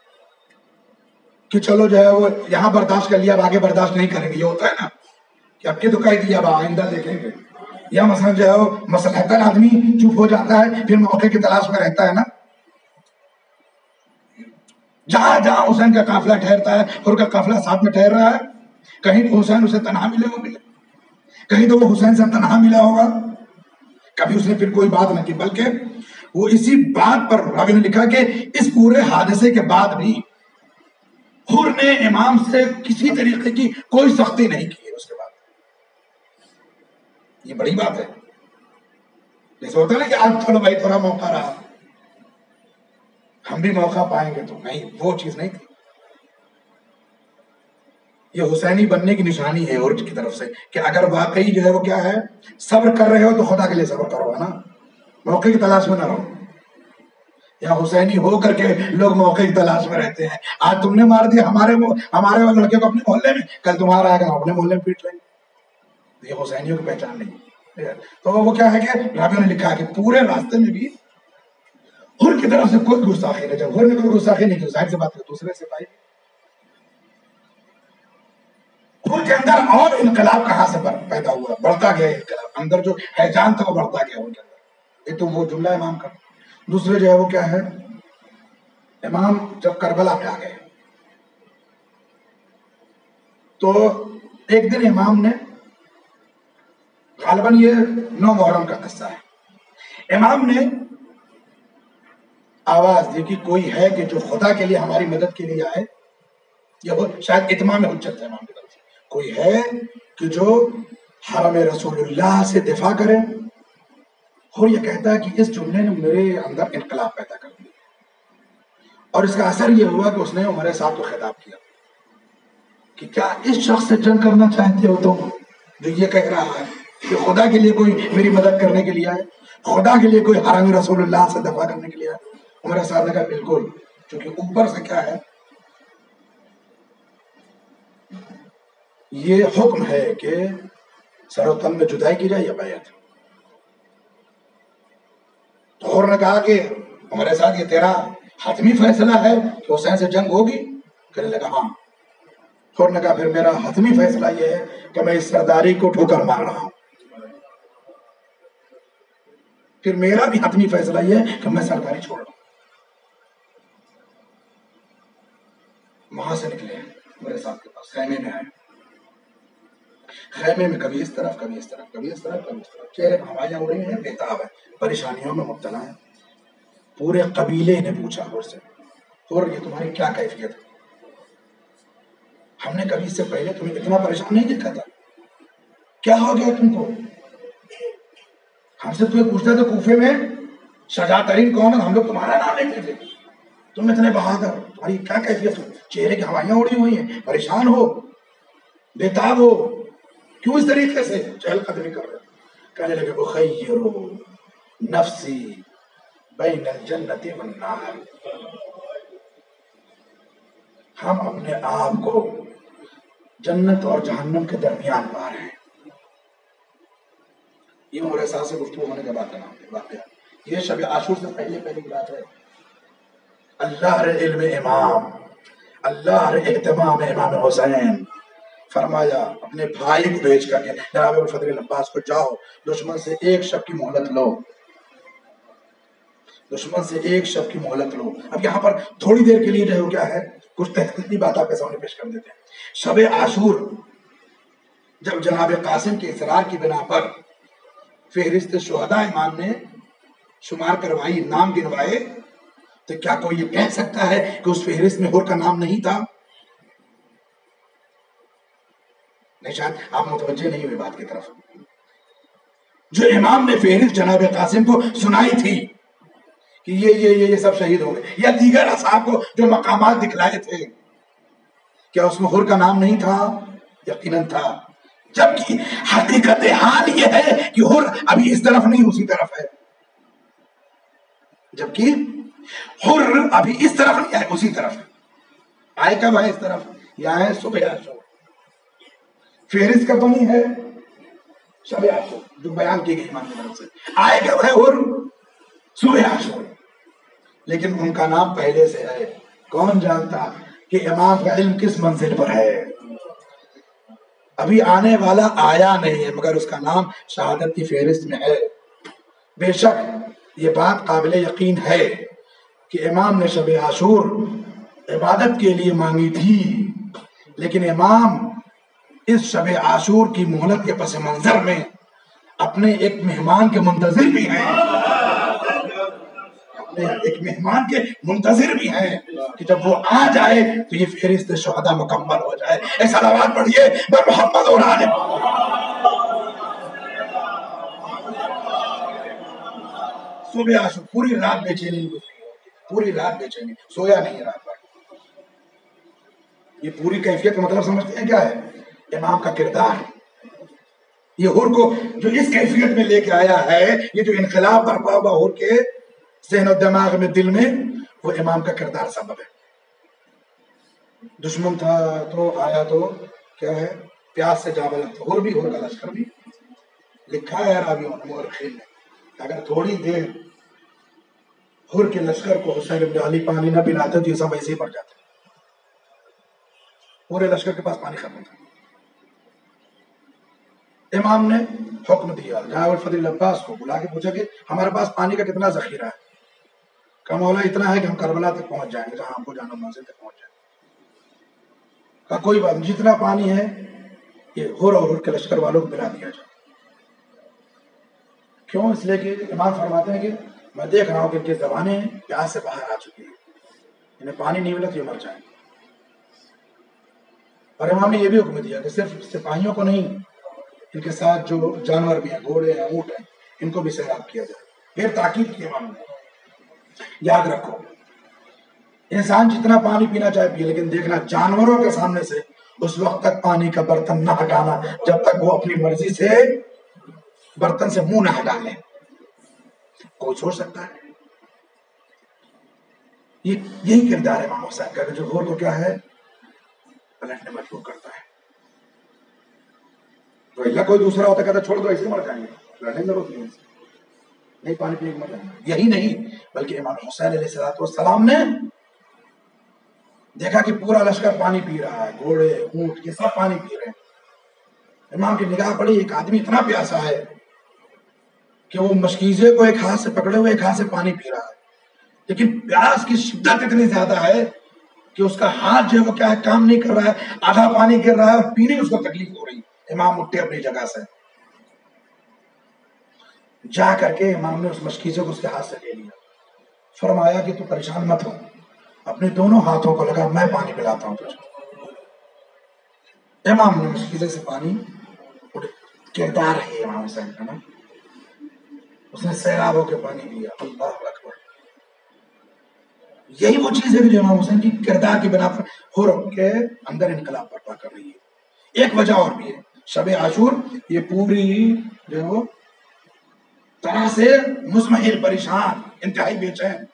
کہ چلو جو ہے وہ یہاں برداشت کر لیا اب آگے برداشت نہیں کریں گے. یہ ہوتا ہے نا کہ اب کی تو کہہ دیا اب آئندہ دیکھیں گے, یا مثلا جو ہے وہ مصلحتاً آدمی چپ ہو جاتا ہے پھر موقع کی تلاش میں رہتا ہے نا. جہاں جہاں حسین کا قافلہ ٹھہرتا ہے حر کا قافلہ ساتھ میں ٹھہر رہا ہے، کہیں تو حسین اسے تنہا ملے ہوں گے، کہیں تو وہ حسین سے تنہا ملا ہوگا. کبھی اس نے پھر کوئی بات نہ کی، بلکہ وہ اسی بات پر راوی نے لکھا کہ اس پورے حادثے کے بعد بھی حر نے امام سے کسی طریقے کی کوئی سختی نہیں کی ہے اس کے بعد. یہ بڑی بات ہے. جیسے ہوتا ہے نا کہ آج چلو بھائی تھوڑا موقع رہا، ہم بھی موقع پائیں گے، تو نہیں، وہ چیز نہیں تھی. یہ حسینی بننے کی نشانی ہے عرج کی طرف سے کہ اگر واقعی جو ہے وہ کیا ہے صبر کر رہے ہو تو خدا کے لیے صبر کرو، ہے نا، موقع کی تلاش میں نہ رہو. یا حسینی ہو کر کے لوگ موقع کی تلاش میں رہتے ہیں. آج تم نے مار دیا ہمارے لڑکے کو اپنے محلے میں، کل تمہارا آئے گا ہم اپنے محلے میں پیٹ لیں گے. یہ حسینیوں کی پہچان نہیں. تو وہ کیا ہے کہ رابعہ نے لکھا کہ پورے راستے میں بھی حر کی طرف سے کوئی گستاخی نہیں. جب حر نے کوئی گستاخی نہیں کی، ظاہر سے بات ہے دوسرے سے پائی. حر کے اندر اور انقلاب کہاں سے پیدا ہوا، بڑھتا گیا انقلاب، اندر جو ہیجان تھا وہ بڑھتا گیا ان کے اندر. ایک تو وہ جملہ امام کا، دوسرے جو ہے وہ کیا ہے، امام جب کربلا میں آ گئے تو ایک دن امام نے، غالباً یہ 9 محرم کا قصہ ہے، امام نے آواز دی کہ کوئی ہے کہ جو خدا کے لیے ہماری مدد کے لیے آئے. یہ شاید اتمام حجت ہے امام کی طرف سے، کوئی ہے کہ جو حرم رسول اللہ سے دفاع کرے. اور یہ کہتا ہے کہ اس جملے نے میرے اندر انقلاب پیدا کر دیا، اور اس کا اثر یہ ہوا کہ اس نے عمر صاحب کو خطاب کیا کہ کیا اس شخص سے جنگ کرنا چاہتے ہو تم جو یہ کہہ رہا ہے کہ خدا کے لیے کوئی میری مدد کرنے کے لیے آئے، خدا کے لیے کوئی حرم رسول اللہ سے دفاع کرنے کے لیے آئے. عمر صاحب نے کہا بالکل، کیونکہ اوپر سے کیا ہے، یہ حکم ہے کہ سر و تن میں جدائی کی جائے یا بیعت. تو حر نے کہا کہ ہمارے ساتھ یہ تیرا حتمی فیصلہ ہے کہ حسین سے جنگ ہوگی؟ کہنے لگا ہاں. حر نے کہا پھر میرا حتمی فیصلہ یہ ہے کہ میں اس سرداری کو ٹھوکر مار رہا ہوں. پھر میرا بھی حتمی فیصلہ یہ ہے کہ میں سرداری چھوڑ رہا ہوں. وہاں سے نکلے میرے ساتھ کے پاس، خیمے میں آئے. خیمے میں کبھی اس طرف کبھی اس طرف کبھی اس طرف کبھی اس طرف، چہرے میں ہوائیاں اڑ رہی ہیں، بےتاب ہے، پریشانیوں میں مبتلا ہے. پورے قبیلے نے پوچھا حر سے، حر یہ تمہاری کیا کیفیت ہے؟ ہم نے کبھی اس سے پہلے تمہیں اتنا پریشان نہیں دیکھا تھا، کیا ہو گیا تم کو؟ ہم سے تمہیں پوچھتے تھے کوفے میں شجاع ترین کون ہے، ہم لوگ تمہارا نام لیتے تھے، تم اتنے بہادر، تمہاری کیا کیفیت ہو؟ چہرے کی ہوائیاں اڑی ہوئی ہیں، پریشان ہو، بےتاب ہو، کیوں اس طریقے سے چہل قدمی کر رہے؟ کہنے لگے اخیرو نفسی بین الجنت والنار، ہم اپنے آپ کو جنت اور جہنم کے درمیان پا رہے ہیں. یہ عمر صاحب سے گفتگو ہونے کے بعد کا نام ہے واقعہ. یہ شب عاشور سے پہلے کی بات ہے. اللہ رے علم امام، اللہ رے اہتمام امام حسین، فرمایا اپنے بھائی کو بھیج کر کے جناب الفضل عباس کو جاؤ دشمن سے 1 شب کی مہلت لو، دشمن سے 1 شب کی مہلت لو. اب یہاں پر تھوڑی دیر کے لیے جو ہے کیا ہے کچھ تحقیقی بات آپ کے سامنے پیش کر دیتے ہیں. شب عاشور جب جناب قاسم کے اصرار کی بنا پر فہرست شہداء امام نے شمار کروائی، نام گنوائے، تو کیا کوئی یہ کہہ سکتا ہے کہ اس فہرست میں حر کا نام نہیں تھا؟ نہیں، شاید آپ متوجہ نہیں ہوئے بات کی طرف. جو امام نے فہرست جناب قاسم کو سنائی تھی کہ یہ سب شہید ہو گئے، یا دیگر اصحاب کو جو مقامات دکھلائے تھے، کیا اس میں حر کا نام نہیں تھا؟ یقیناً تھا. جبکہ حقیقت حال یہ ہے کہ حر ابھی اس طرف نہیں اسی طرف ہے، جبکہ حر ابھی اس طرف نہیں ہے اسی طرف ہے. آئے کب ہے اس طرف؟ یہ آئے صبح عاشور. فہرست کا تو نہیں ہے شب عاشور جو بیان کی گئی امام کی طرف سے، آئے کب ہے حر؟ صبح عاشور. لیکن ان کا نام پہلے سے ہے. کون جانتا کہ امام کا علم کس منزل پر ہے؟ ابھی آنے والا آیا نہیں ہے، مگر اس کا نام شہادت کی فہرست میں ہے. بے شک یہ بات قابل یقین ہے کہ امام نے شب عاشور عبادت کے لیے مانگی تھی، لیکن امام اس شب عاشور کی مہلت کے پس منظر میں اپنے ایک مہمان کے منتظر بھی ہیں، ایک مہمان کے منتظر بھی ہیں کہ جب وہ آ جائے تو یہ فہرست شہداء مکمل ہو جائے۔ اے صلوات پڑھیے بر محمد اور آل صبح عاشور پوری رات بے چینی گزری، پوری رات بے چینی، سویا نہیں رات بھر۔ یہ پوری کیفیت کا مطلب سمجھتے ہیں کیا ہے؟ امام کا کردار، یہ حور کو جو اس کیفیت میں لے کے آیا ہے، یہ جو انقلاب برپا ہوا حور کے ذہن و دماغ میں، دل میں، وہ امام کا کردار سبب ہے۔ دشمن تھا تو آیا تو کیا ہے، پیاس سے جا بلند، حور بھی، حور کا لشکر بھی۔ لکھا ہے راویوں نے، مورخین نے، اگر تھوڑی دیر حور کے لشکر کو حسین ابن علی پانی نہ پلاتے تو یہ سب ایسے ہی پڑ جاتے، پورے لشکر کے پاس پانی ختم تھا۔ امام نے حکم دیا، جناب الفضل عباس کو بلا کے پوچھا کہ ہمارے پاس پانی کا کتنا ذخیرہ ہے؟ کہ مولا اتنا ہے کہ ہم کربلا تک پہنچ جائیں گے، جہاں ہم کو جانا منزل تک پہنچ جائیں گے۔ کہا کوئی بات نہیں، جتنا پانی ہے یہ حور اور حور کے لشکر والوں کو پلا دیا جائے۔ کیوں؟ اس لیے کہ امام فرماتے ہیں کہ میں دیکھ رہا ہوں کہ ان کی زبانیں پیاس سے باہر آ چکی ہیں، انہیں پانی نہیں ملا تو یہ مر جائیں گے۔ اور امام نے یہ بھی حکم دیا کہ صرف سپاہیوں کو نہیں، ان کے ساتھ جو جانور بھی ہیں، گھوڑے ہیں، اونٹ ہیں، ان کو بھی سیراب کیا جائے۔ پھر تاکید کی امام نے، یاد رکھو انسان جتنا پانی پینا چاہے پیے، لیکن دیکھنا جانوروں کے سامنے سے اس وقت تک پانی کا برتن نہ ہٹانا جب تک وہ اپنی مرضی سے برتن سے منہ نہ ہٹا لیں۔ کوئی سوچ سکتا ہے؟ یہی کردار ہے امام حسین کا، جو حور کو کیا ہے، پلٹنے مجبور کرتا ہے۔ تو اللہ کوئی دوسرا ہوتا کہتا چھوڑ دو، ایسے مر جائیں گے، لڑنے کی ضرورت نہیں پانی پینے کی مر جائیں گے۔ یہی نہیں بلکہ امام حسین علیہ السلام نے دیکھا کہ پورا لشکر پانی پی رہا ہے، گھوڑے، اونٹ، یہ سب پانی پی رہے ہیں۔ امام کی نگاہ پڑی، ایک آدمی اتنا پیاسا ہے کہ وہ مشکیزے کو ایک ہاتھ سے پکڑے ہوئے ایک ہاتھ سے پانی پی رہا ہے، لیکن پیاس کی شدت اتنی زیادہ ہے کہ اس کا ہاتھ جو ہے وہ کیا ہے، کام نہیں کر رہا ہے، آدھا پانی گر رہا ہے اور پینے میں اس کو تکلیف ہو رہی ہے۔ امام اٹھے اپنی جگہ سے، جا کر کے امام نے اس مشکیزے کو اس کے ہاتھ سے لے لیا، فرمایا کہ تو پریشان مت ہو، اپنے دونوں ہاتھوں کو لگا، میں پانی پلاتا ہوں تجھے۔ امام نے مشکیزے سے پانی، کردار ہے امام حسین کا نا، اس نے سیراب ہو کے پانی پیا۔ اللہ اکبر، یہی وہ چیز ہے جو امام حسین کی کردار کی بنا پر حور کے اندر انقلاب برپا کر رہی ہے۔ ایک وجہ اور بھی ہے، شب عاشور یہ پوری جو ہے وہ طرح سے مضمحل، پریشان، انتہائی بے چین،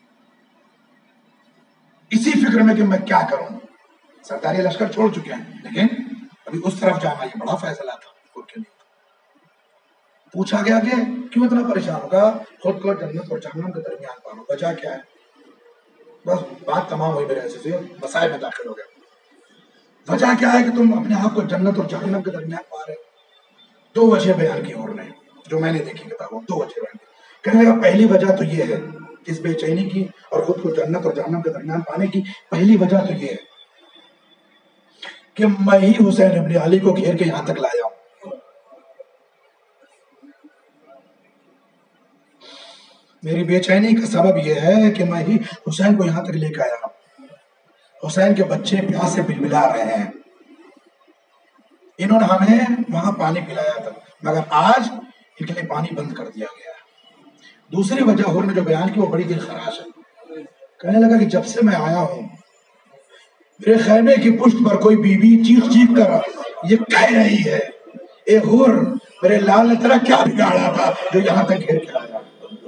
اسی فکر میں کہ میں کیا کروں۔ سرکاری لشکر چھوڑ چکے ہیں، لیکن ابھی اس طرف جانا یہ بڑا فیصلہ تھا خود کے لیے۔ پوچھا گیا کہ کیوں اتنا پریشان ہوگا، خود کو جنت اور جہنم کے درمیان پانو، وجہ کیا ہے؟ بس بات تمام ہوئی، میرے ایسے سے مسائل میں داخل ہو گیا۔ وجہ کیا ہے کہ تم اپنے آپ کو جنت اور جہنم کے درمیان پا رہے؟ دو وجہ بیان کی حور نے، جو میں نے دیکھی کتابوں، دو وجہ بیان کی۔ کہنے لگا پہلی وجہ تو یہ ہے، اس بے چینی کی اور خود کو جنت اور جہنم کے درمیان پانے کی پہلی وجہ تو یہ ہے کہ میں ہی حسین ابن علی کو گھیر کے یہاں تک لایا ہوں۔ میری بے چینی کا سبب یہ ہے کہ میں ہی حسین کو یہاں تک لے کے آیا ہوں۔ حسین کے بچے پیاس سے بلبلا رہے ہیں، انہوں نے ہمیں وہاں پانی پلایا تھا، مگر آج ان کے لیے پانی بند کر دیا گیا ہے۔ دوسری وجہ حور نے جو بیان کی وہ بڑی دل خراش ہے۔ کہنے لگا کہ جب سے میں آیا ہوں میرے خیمے کی پشت پر کوئی بی بی چیخ چیخ کر یہ کہہ رہی ہے، اے حور میرے لال نے تیرا کیا بگاڑا تھا جو یہاں تک گھیر کے آیا؟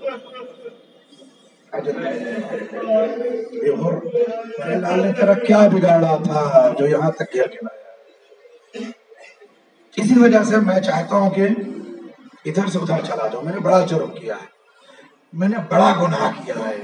اے حور میرے لال نے تیرا کیا بگاڑا تھا جو یہاں تک گھیر کے لایا؟ اسی وجہ سے میں چاہتا ہوں کہ ادھر سے ادھر چلا جاؤ، میں نے بڑا جرم کیا ہے، میں نے بڑا گناہ کیا ہے،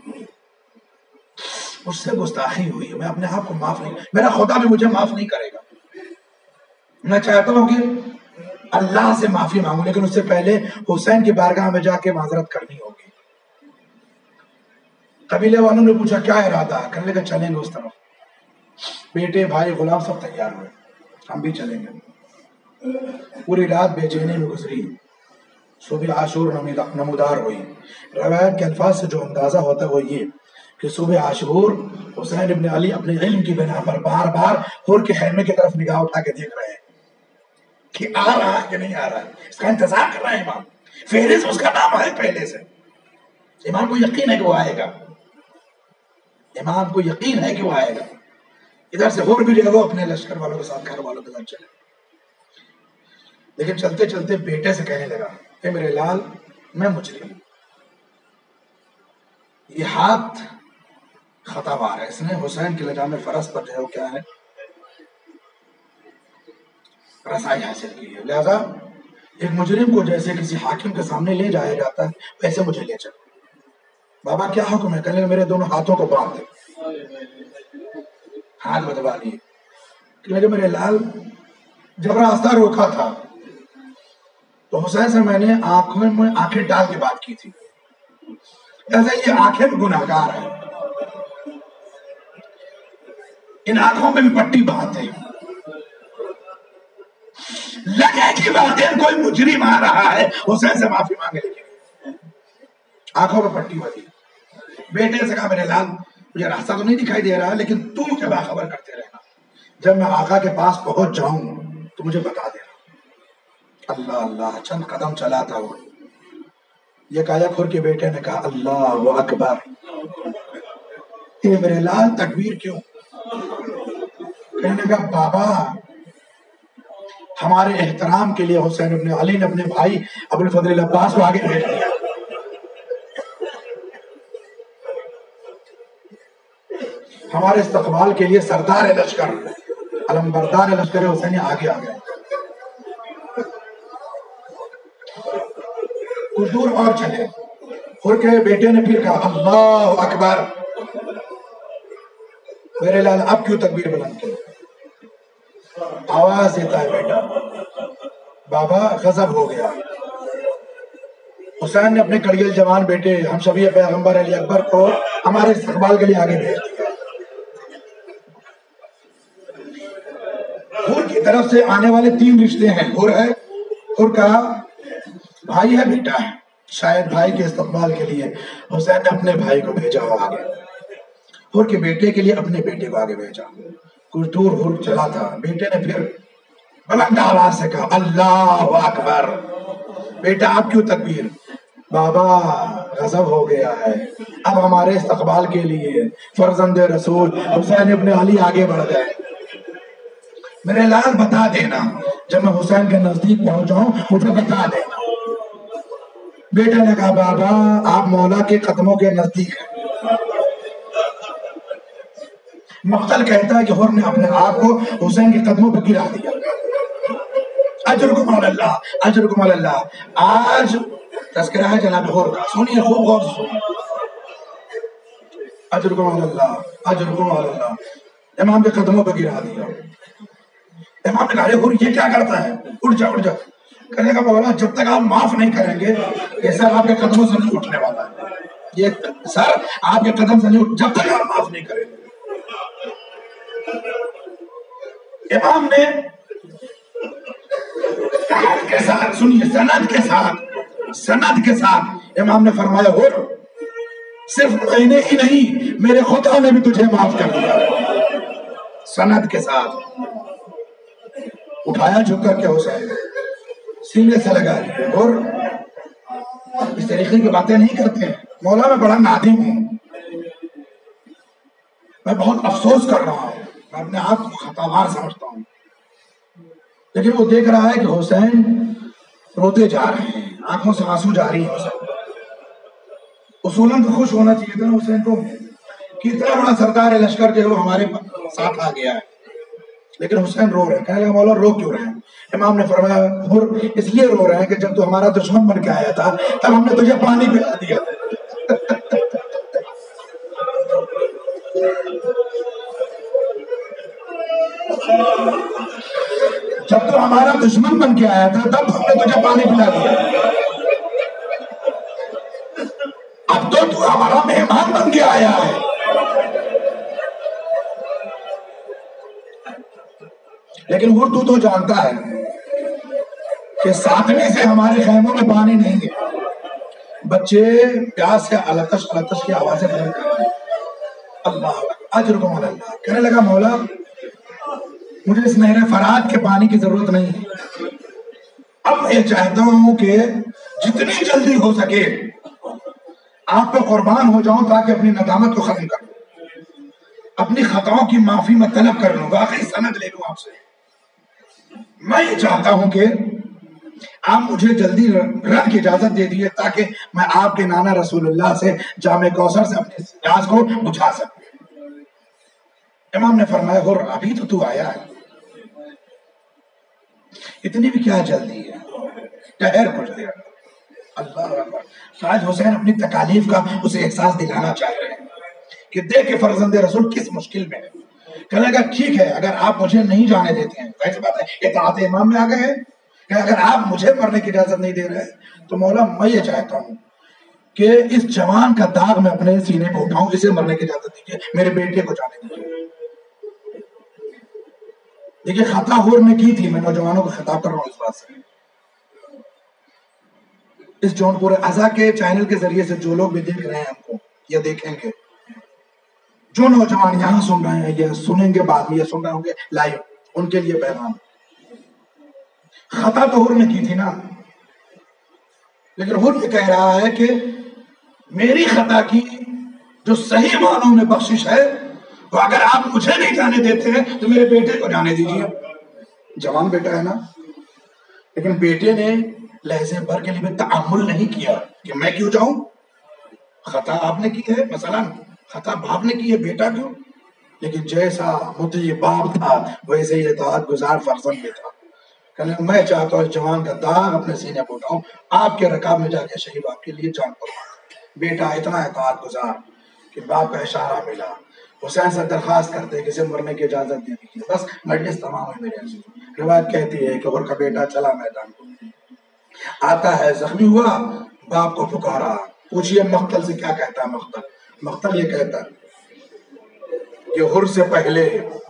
مجھ سے گستاخی ہوئی ہے، میں اپنے آپ کو معاف نہیں، میرا خدا بھی مجھے معاف نہیں کرے گا۔ میں چاہتا ہوں کہ اللہ سے معافی مانگوں، لیکن اس سے پہلے حسین کی بارگاہ میں جا کے معذرت کرنی ہوگی۔ قبیلے والوں نے پوچھا کیا ارادہ ہے؟ کہنے لگا چلیں گے اس طرف. بیٹے بھائی غلام سب تیار ہوئے, ہم بھی چلیں گے. پوری رات بے چینی میں گزری. صبح عاشور نمودار ہوئی. روایت کے الفاظ سے جو اندازہ ہوتا ہے وہ یہ کہ صبح عاشور حسین ابن علی اپنے علم کی بنا پر بار بار حور کے خیمے کی طرف نگاہ اٹھا کے دیکھ رہے ہیں کہ آ رہا ہے کہ نہیں آ رہا ہے. اس کا انتظار کر رہے ہیں امام. فہرست اس کا نام ہے پہلے سے. امام کو یقین ہے کہ وہ آئے گا. امام کو یقین ہے کہ وہ آئے گا. ادھر سے حور بھی جو ہے وہ اپنے لشکر والوں کے ساتھ گھر والوں کے ساتھ چلے. لیکن چلتے چلتے بیٹے سے کہنے لگا کہ میرے لال میں مجرم ہوں. یہ ہاتھ خطا وار ہے. اس نے حسین کے لجام فرس پر جو ہے وہ کیا ہے رسائی حاصل کی ہے. لہذا ایک مجرم کو جیسے کسی حاکم کے سامنے لے جایا جاتا ہے ویسے مجھے لے چلو. بابا کیا حکم ہے؟ کہنے لگے میرے دونوں ہاتھوں کو باندھ دے. ہاتھ بدوا لیے. کہنے لگے میرے لال جب راستہ روکا تھا تو حسین سے میں نے آنکھوں میں آنکھیں ڈال کے بات کی تھی. ایسے یہ آنکھیں بھی گناہ گار ہیں. ان آنکھوں میں بھی پٹی باندھ دے. لگے کہ واقعی کوئی مجرم آ رہا ہے حسین سے معافی مانگے. لیکن آنکھوں میں پٹی بدی. بیٹے سے کہا میرے لال مجھے راستہ تو نہیں دکھائی دے رہا لیکن تو مجھے باخبر کرتے رہنا. جب میں آقا کے پاس پہنچ جاؤں تو مجھے بتا دینا. اللہ اللہ. چند قدم چلا تھا وہ. یہ کایا کھور کے بیٹے نے کہا اللہ اکبر. میرے لال تکبیر کیوں؟ کہنے لگا بابا ہمارے احترام کے لیے حسین ابن علی نے اپنے بھائی ابو الفضل عباس کو آگے بھیج دیا. ہمارے استقبال کے لیے سردار لشکر علمبردار لشکر حسین آگے آ گئے. کچھ دور اور چلے. خور کے بیٹے نے پھر کہا اللہ اکبر. میرے لال اب کیوں تکبیر بلند کی؟ آواز دیتا ہے بیٹا بابا غضب ہو گیا. حسین نے اپنے کڑیل جوان بیٹے ہم شفیع پیغمبر علی اکبر کو ہمارے استقبال کے لیے آگے بھیج دیا. حور کی طرف سے آنے والے 3 رشتے ہیں. حور ہے, حور کا بھائی ہے, بیٹا ہے. شاید بھائی کے استقبال کے لیے حسین نے اپنے بھائی کو بھیجا ہو آگے. حور کے بیٹے کے لیے اپنے بیٹے کو آگے بھیجا. کچھ دور حور چلا تھا. بیٹے نے پھر بلند آواز سے کہا اللہ اکبر. بیٹا آپ کیوں تکبیر؟ بابا غضب ہو گیا ہے. اب ہمارے استقبال کے لیے فرزند رسول حسین ابن علی آگے بڑھ گئے. میرے لال بتا دینا جب میں حسین کے نزدیک پہنچ جاؤں مجھے بتا دینا. بیٹا نے کہا بابا آپ مولا کے قدموں کے نزدیک ہیں. مقتل کہتا ہے کہ حور نے اپنے آپ کو حسین کے قدموں پہ گرا دیا. اجرکم علی اللہ, اجرکم علی اللہ. آج تذکرہ ہے جناب حور کا. سنیے خوب غور سے سنیے. اجرکم علی اللہ, اجرکم علی اللہ. امام کے قدموں پہ گرا دیا. امام نے کہا حور یہ کیا کرتا ہے؟ اٹھ جا, اٹھ جا. کہنے کا مولا جب تک آپ معاف نہیں کریں گے یہ سر آپ کے قدموں سے نہیں اٹھنے والا ہے. یہ سر آپ کے قدم سے نہیں اٹھ جب تک آپ معاف نہیں کریں گے. امام نے کے ساتھ سنیے سند کے ساتھ امام نے فرمایا حور صرف میں نے ہی نہیں میرے خدا نے بھی تجھے معاف کر دیا. سند کے ساتھ اٹھایا جھک کر کے حسین سینے سے لگا لیا. اور اس طریقے کی باتیں نہیں کرتے ہیں. مولا میں بڑا نادم ہوں, میں بہت افسوس کر رہا ہوں, میں اپنے آپ کو خطاوار سمجھتا ہوں. لیکن وہ دیکھ رہا ہے کہ حسین روتے جا رہے ہیں, آنکھوں سے آنسو جاری ہیں. اصولاً تو خوش ہونا چاہیے تھا نا حسین کو کہ اتنا بڑا سردار لشکر جو ہے وہ ہمارے ساتھ آ گیا ہے. لیکن حسین رو رہے ہیں. کہنے لگا مولا رو کیوں رہے ہیں؟ امام نے فرمایا حور اس لیے رو رہے ہیں کہ جب تو ہمارا دشمن بن کے آیا تھا تب ہم نے تجھے پانی پلا دیا. جب تو ہمارا دشمن بن کے آیا تھا تب ہم نے تجھے پانی پلا دیا. اب تو ہمارا مہمان بن کے آیا ہے. لیکن اردو تو جانتا ہے کہ 7ویں سے ہمارے خیموں میں پانی نہیں ہے. بچے پیاس سے التش کی آوازیں بند کر رہے ہیں. اللہ اجرکم علی اللہ. کہنے لگا مولا مجھے اس نہر فرات کے پانی کی ضرورت نہیں ہے. اب میں یہ چاہتا ہوں کہ جتنی جلدی ہو سکے آپ پہ قربان ہو جاؤں تاکہ اپنی ندامت کو ختم کر لوں, اپنی خطاؤں کی معافی میں طلب کر لوں, واقعی سند لے لوں آپ سے. میں یہ چاہتا ہوں کہ آپ مجھے جلدی رن کی اجازت دے دیے تاکہ میں آپ کے نانا رسول اللہ سے جام کوثر سے اپنی پیاس کو بجھا سکوں. امام نے فرمایا ہر ابھی تو آیا ہے, اتنی بھی کیا جلدی ہے, ٹھہر کچھ دیر. اللہ اکبر. شاید حسین اپنی تکالیف کا اسے احساس دلانا چاہ رہے ہیں کہ دیکھ کہ فرزند رسول کس مشکل میں ہے. کہنے لگا ٹھیک ہے اگر آپ مجھے نہیں جانے دیتے ہیں, ویسے بات ہے اطاعت امام میں آ گئے ہیں, کہ اگر آپ مجھے مرنے کی اجازت نہیں دے رہے تو مولا میں یہ چاہتا ہوں کہ اس جوان کا داغ میں اپنے سینے پہ اٹھاؤں, اسے مرنے کی اجازت دیجیے, میرے بیٹے کو جانے دیجیے. دیکھیے خطا حور نے کی تھی, میں نوجوانوں کو خطاب کر رہا ہوں اس بات سے. اس جون پور ازا کے چینل کے ذریعے سے جو لوگ بھی دیکھ رہے ہیں ہم کو یا دیکھیں گے, جو نوجوان یہاں سن رہے ہیں یا سنیں گے بعد میں یا سن رہے ہوں گے لائیو, ان کے لیے پیغام. خطا تو حور نے کی تھی نا, لیکن حور یہ کہہ رہا ہے کہ میری خطا کی جو صحیح معنوں میں بخشش ہے وہ اگر آپ مجھے نہیں جانے دیتے ہیں تو میرے بیٹے کو جانے دیجیے. جوان بیٹا ہے نا, لیکن بیٹے نے لہجے بھر کے لیے تعامل نہیں کیا کہ میں کیوں جاؤں, خطا آپ نے کی ہے, مثلا خطا باپ نے کی ہے, بیٹا کیوں. لیکن جیسا مطیع باپ تھا ویسے ہی اطاعت گزار فرزند بھی تھا. کہ میں چاہتا ہوں جوان کا داغ اپنے سینے پہ اٹھاؤں, آپ کے رکاب میں جا کے شہید آپ کے لیے جان قربان. بیٹا اتنا اطاعت گزار کہ باپ کا اشارہ ملا, حسین سے درخواست کرتے کہ اسے مرنے کی اجازت دے دیجیے. بس مجلس تمام ہے میرے عزیز. روایت کہتی ہے کہ حور کا بیٹا چلا میدان کو, آتا ہے, زخمی ہوا, باپ کو پکارا, پوچھئے مقتل سے کیا کہتا ہے. مقتل یہ کہتا ہے کہ حر سے پہلے,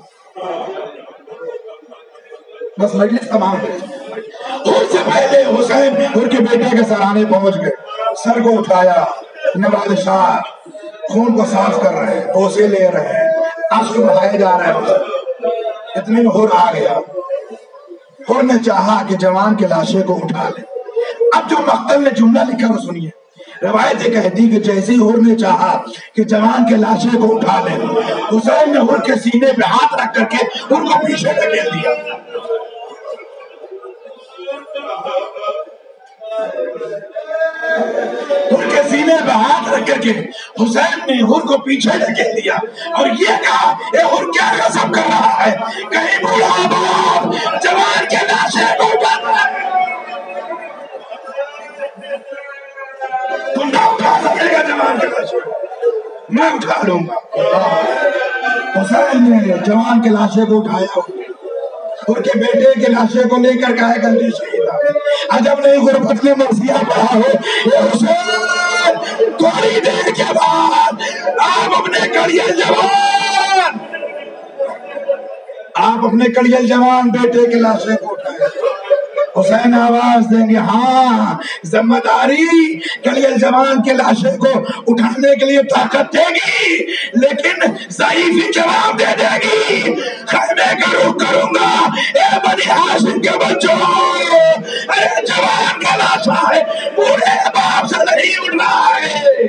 بس مجلس تمام ہے. حر سے پہلے حسین حر کے بیٹے کے سرانے پہنچ گئے, سر کو اٹھایا, نواز شاہ خون کو صاف کر رہے ہیں, بوسے لے رہے ہیں, اشک بہائے جا رہے ہیں. اتنے میں حر آ گیا. حر نے چاہا کہ جوان کے لاشے کو اٹھا لے. اب جو مقتل نے جملہ لکھا وہ سنیے. روایت کہتی کہ جیسے حر نے چاہا کہ جوان کے لاشے کو اٹھا لے, حسین نے حر کے سینے پہ ہاتھ رکھ کر کے حر کو پیچھے دھکیل دیا. حر کے سینے پہ ہاتھ رکھ کر کے حسین نے حر کو پیچھے دھکیل دیا اور یہ کہا اے حر کیا غضب کر رہا ہے, کہیں بوڑھا باپ جوان کے لاشے کو اٹھا لے, تم نہ اٹھا سکے گا جوان کے لاشے, میں اٹھا لوں گا. حسین نے جوان کے لاشے کو اٹھایا, ان کے بیٹے کے لاشے کو لے کر کہا گندی شہیدہ, عجب نہیں غربت میں مرثیہ پڑا ہو. اے حسین تھوڑی دیر کے بعد آپ اپنے کڑیل جوان بیٹے کے لاشے کو اٹھائے. حسین آواز دیں گے, ہاں ذمہ داری کلیل جوان کے لاشے کو اٹھانے کے لیے طاقت دے گی, لیکن ضعیفی جواب دے دے گی. خیمے کا رخ کروں گا, اے بنی ہاشم کے بچوں, ارے جوان کا لاشا ہے, بوڑھے باپ سے نہیں اٹھ رہا ہے.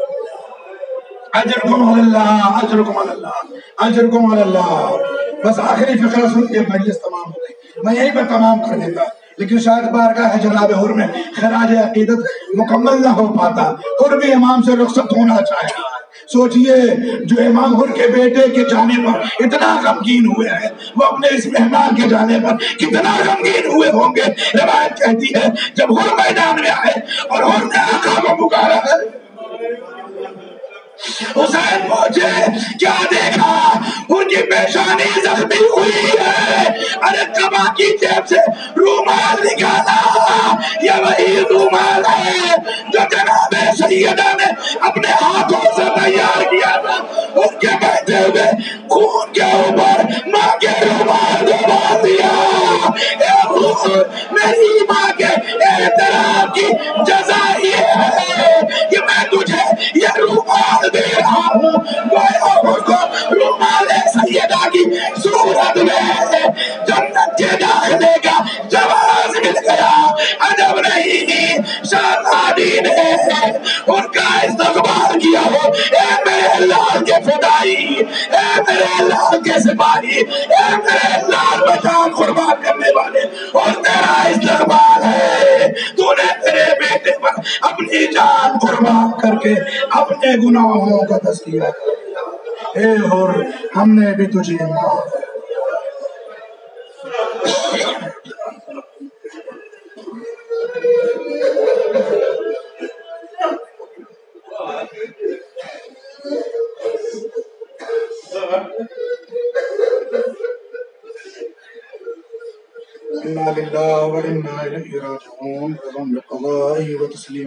اجرکم علی اللہ, اجرکم علی اللہ, اجرکم علی اللہ. بس آخری فقرہ سن کے مجلس تمام ہو گئی. میں یہیں پہ تمام کر دیتا, لیکن شاید بارگاہ جناب حر میں خراج عقیدت مکمل نہ ہو پاتا. حر بھی امام سے رخصت ہونا چاہے گا. سوچئے جو امام حر کے بیٹے کے جانے پر اتنا غمگین ہوئے ہیں, وہ اپنے اس مہمان کے جانے پر کتنا غمگین ہوئے ہوں گے. روایت کہتی ہے جب حر میدان میں آئے اور حر نے آقا کو پکارا ہے, حسین پہنچے, کیا دیکھا, ان کی پیشانی زخمی ہوئی ہے. ارے قبا کی جیب سے رومال نکالا, یہ وہی رومال ہے جو جناب سیدہ نے اپنے ہاتھوں سے تیار کیا تھا، ان کے بیٹھے ہوئے خون کے اوپر ماں کے رومال دبا دیا۔ اے خون، میری ماں کے احترام کی جزا یہ ہے کہ میں تجھے یہ رومال دے رہا ہوں۔ گویا ان کو رومال سیدہ کی صورت میں جنت کے داخلے کا جواز مل گیا۔ عجب نہیں شہزادی نے ان کا استقبال کیا ہو۔ اے میرے لال کے فدائی، اے میرے لال کے سپاہی، اے میرے لال میں جان قربان کرنے والے، اور تیرا استقبال ہے۔ تو نے تیرے بیٹے پر اپنی جان قربان کر کے اپنے گناہوں کا تزکیہ کر دیا۔ اے حر، ہم نے بھی تجھے معاف کر انا للہ و انا الیہ راجعون، رضا بقضائہ و تسلیم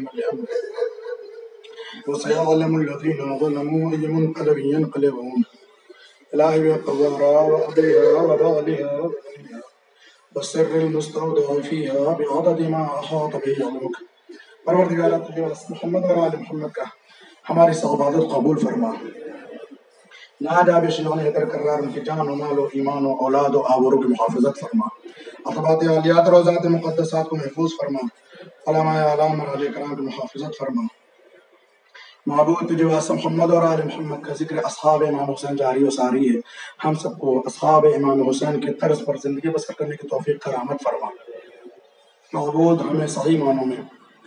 لامرہ، وسيعلم الذين ظلموا أي منقلب ينقلبون۔ الہی بقضارا وعدلها وبعلها وبعلها والسر المستودع فيها بعدد ما أحاط به علمك۔ پروردگار تجھے محمد اور آل محمد کا ہماری عبادت قبول فرما۔ ناجاب شیعان حیدر کرار ان کی جان و مال و ایمان و اولاد و آبرو کی محافظت فرما۔ اقبات عالیات روزات مقدسات کو محفوظ فرما۔ علماء اعلام اور علی کرام کی محافظت فرما۔ معبود تجھے واسطہ محمد اور آل محمد کا ذکر اصحاب امام حسین جاری و ساری ہے۔ ہم سب کو اصحاب امام حسین کے طرز پر زندگی بسر کرنے کی توفیق کرامت فرما۔ معبود ہمیں صحیح معنوں میں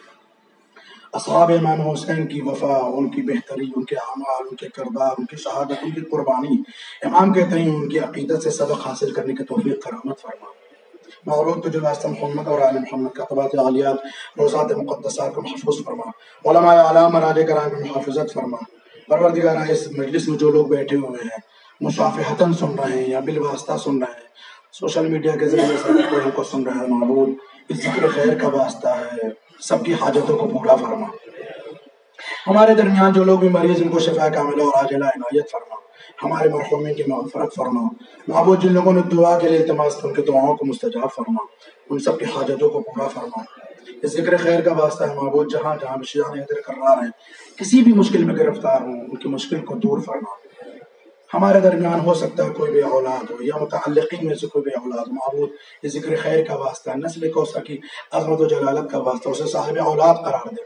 اصحاب امام حسین کی وفا، ان کی بہتری، ان کے اعمال، ان کے کردار، ان کی شہادت، ان کی قربانی، امام کے تئیں ان کی عقیدت سے سبق حاصل کرنے کی توفیق کرامت فرما۔ معروض تجھے واسطہ محمد اور آل محمد کا قبات عالیات روزات مقدسات کو محفوظ فرما۔ علماء اعلام اور علی کرام کی محافظت فرما۔ پروردگار اس مجلس میں جو لوگ بیٹھے ہوئے ہیں، مشافہتاً سن رہے ہیں یا بالواسطہ سن رہے ہیں، سوشل میڈیا کے ذریعے سے کوئی ہم کو سن رہا ہے، معبود اس ذکر خیر کا واسطہ ہے، سب کی حاجتوں کو پورا فرما۔ ہمارے درمیان جو لوگ بھی مریض، ان کو شفا کاملہ اور عاجلہ عنایت فرما۔ ہمارے مرحومین کی مغفرت فرما۔ معبود جن لوگوں نے دعا کے لیے التماس کی، ان کی دعاؤں کو مستجاب فرما، ان سب کی حاجتوں کو پورا فرما۔ اس ذکر خیر کا واسطہ ہے معبود، جہاں جہاں شیعان حیدر کرار ہیں، کسی بھی مشکل میں گرفتار ہوں، ان کی مشکل کو دور فرما۔ ہمارے درمیان ہو سکتا ہے کوئی بے اولاد ہو یا متعلقین میں سے کوئی بے اولاد ہو، معبود یہ ذکر خیر کا واسطہ ہے، نسل کوثر کی عظمت و جلالت کا واسطہ، اسے صاحب اولاد قرار دے۔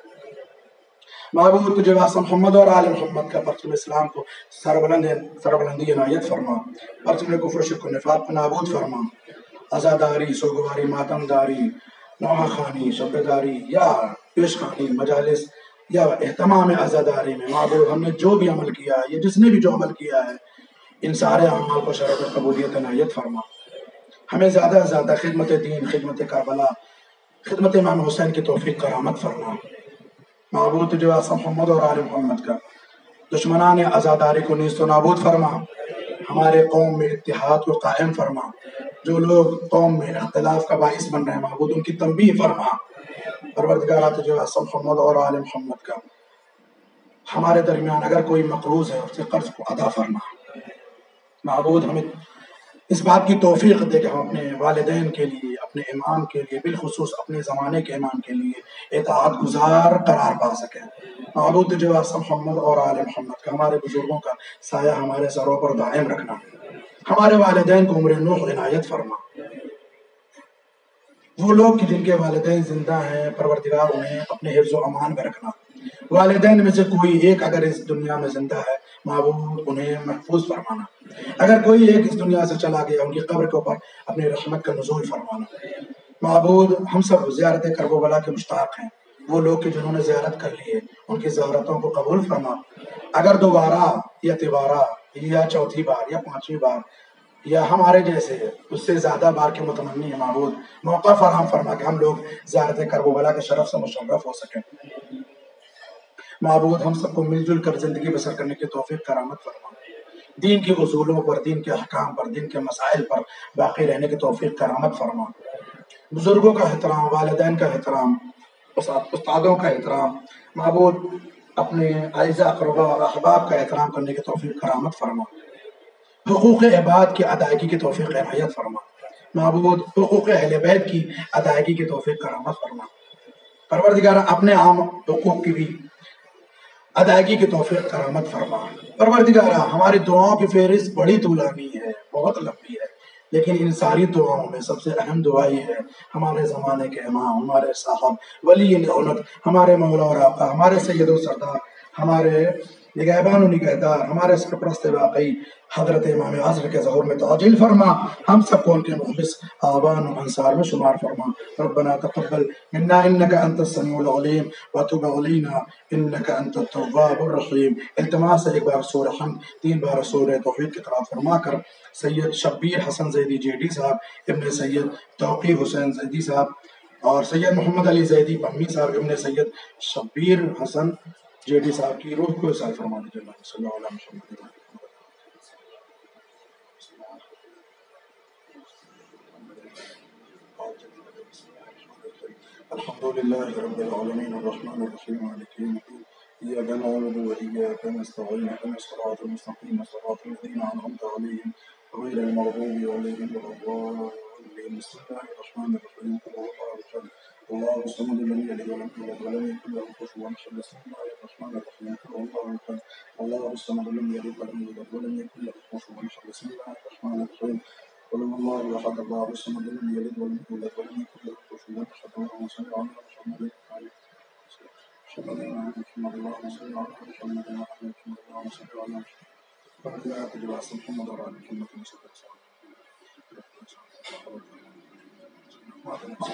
معبود تجھے واسطہ محمد اور آل محمد کا پرچم اسلام کو سربلندی عنایت فرما، پرچم کفر شرک و نفاق کو نابود فرما۔ عزاداری، سوگواری، ماتم داری، نوحہ خوانی، شبداری یا پیش خوانی مجالس یا اہتمام عزاداری میں معبود ہم نے جو بھی عمل کیا ہے، یہ جس نے بھی جو عمل کیا ہے، ان سارے اعمال کو شرف و قبولیت عنایت فرما۔ ہمیں زیادہ سے زیادہ خدمت دین، خدمت کربلا، خدمت امام حسین کی توفیق کرامت فرما۔ معبود تجھے واسطہ محمد اور آل محمد کا دشمنان عزاداری کو نیست و نابود فرما۔ ہمارے قوم میں اتحاد کو قائم فرما۔ جو لوگ قوم میں اختلاف کا باعث بن رہے ہیں، معبود ان کی تنبیہ فرما۔ پروردگار تجھے واسطہ محمد اور آل محمد کا ہمارے درمیان اگر کوئی مقروض ہے، اس سے قرض کو ادا فرما۔ معبود ہمیں اس بات کی توفیق دے کہ ہم اپنے والدین کے لیے، اپنے امام کے لیے، بالخصوص اپنے زمانے کے امام کے لیے اطاعت گزار قرار پا سکیں۔ معبود تجھے واسطہ محمد اور آل محمد کا ہمارے بزرگوں کا سایہ ہمارے سروں پر دائم رکھنا۔ ہمارے والدین کو عمر نوح عنایت فرما۔ وہ لوگ جن کے والدین زندہ ہیں، پروردگار انہیں اپنے حفظ و امان میں رکھنا۔ والدین میں سے کوئی ایک اگر اس دنیا میں زندہ ہے، معبود انہیں محفوظ فرمانا۔ اگر کوئی ایک اس دنیا سے چلا گیا، ان کی قبر کے اوپر اپنی رحمت کا نزول فرمانا۔ معبود ہم سب زیارت کرب و بلا کے مشتاق ہیں۔ وہ لوگ جنہوں نے زیارت کر لی ہے، ان کی زیارتوں کو قبول فرما۔ اگر دوبارہ یا تیبارہ یا چوتھی بار یا پانچویں بار یا ہمارے جیسے اس سے زیادہ بار کے متمنی ہیں، معبود موقع فراہم فرما کہ ہم لوگ زیارت کرب و بلا کے شرف سے مشرف ہو سکیں۔ معبود ہم سب کو مل جل کر زندگی بسر کرنے کی توفیق کرامت فرما۔ دین کے اصولوں پر، دین کے احکام پر، دین کے مسائل پر باقی رہنے کی توفیق کرامت فرما۔ بزرگوں کا احترام، والدین کا احترام، استادوں کا احترام، معبود اپنے اعزاء اقربا اور احباب کا احترام کرنے کی توفیق کرامت فرما، حقوق عباد کی ادائیگی کی توفیق عنایت فرما، معبود حقوق اہل بیت کی ادائیگی کی توفیق کرامت فرما، پروردگار اپنے عام حقوق کی بھی ادائیگی کی توفیق کرامت فرما۔ پروردگار ہماری دعاؤں کی فہرست بڑی طولانی ہے، بہت لمبی ہے، لیکن ان ساری دعاؤں میں سب سے اہم دعا یہ ہے، ہمارے زمانے کے امام، ہمارے صاحب ولی دولت، ہمارے مولا اور آقا، ہمارے سید و سردار، ہمارے نگہبان و نگہدار، ہمارے سرپرست واقعی حضرت امام عصر کے ظہور میں تعجیل فرما، ہم سب کو ان کے مخلص آبان و انصار میں شمار فرما۔ ربنا تقبل منا انك انت السميع العليم وتب علينا انك انت التواب الرحیم۔ التماس ہے ایک بار سورہ حمد، 3 بار سورہ توحید کی قرأت فرما کر سید شبیر حسن زیدی جیڈی صاحب ابن سید توقیر حسین زیدی صاحب اور سید محمد علی زیدی پمی صاحب ابن سید شبیر حسن جیڈی صاحب کی روح کو اصال فرما دیجیے۔ اللہ صلی اللہ علیہ وسلم۔ الحمد لله رب العالمين الرحمن الرحيم مالك يوم الدين إياك نعبد وإياك نستعين اهدنا الصراط المستقيم صراط الذين أنعمت عليهم غير المغضوب عليهم ولا الضالين بسم الله الرحمن الرحيم قل هو الله أحد الله الصمد لم يلد ولم يولد ولم يكن له كفوا أحد بسم الله الرحمن الرحيم قل هو الله أحد الله الصمد لم يلد ولم يولد ولم يكن له كفوا أحد بسم الله الرحمن الرحيم قل هو الله أحد الله الصمد لم يلد ولم يولد ولم يكن له كفوا أحد اللهم صل على محمد اللهم صل على محمد اللهم صل على محمد وعلى آل محمد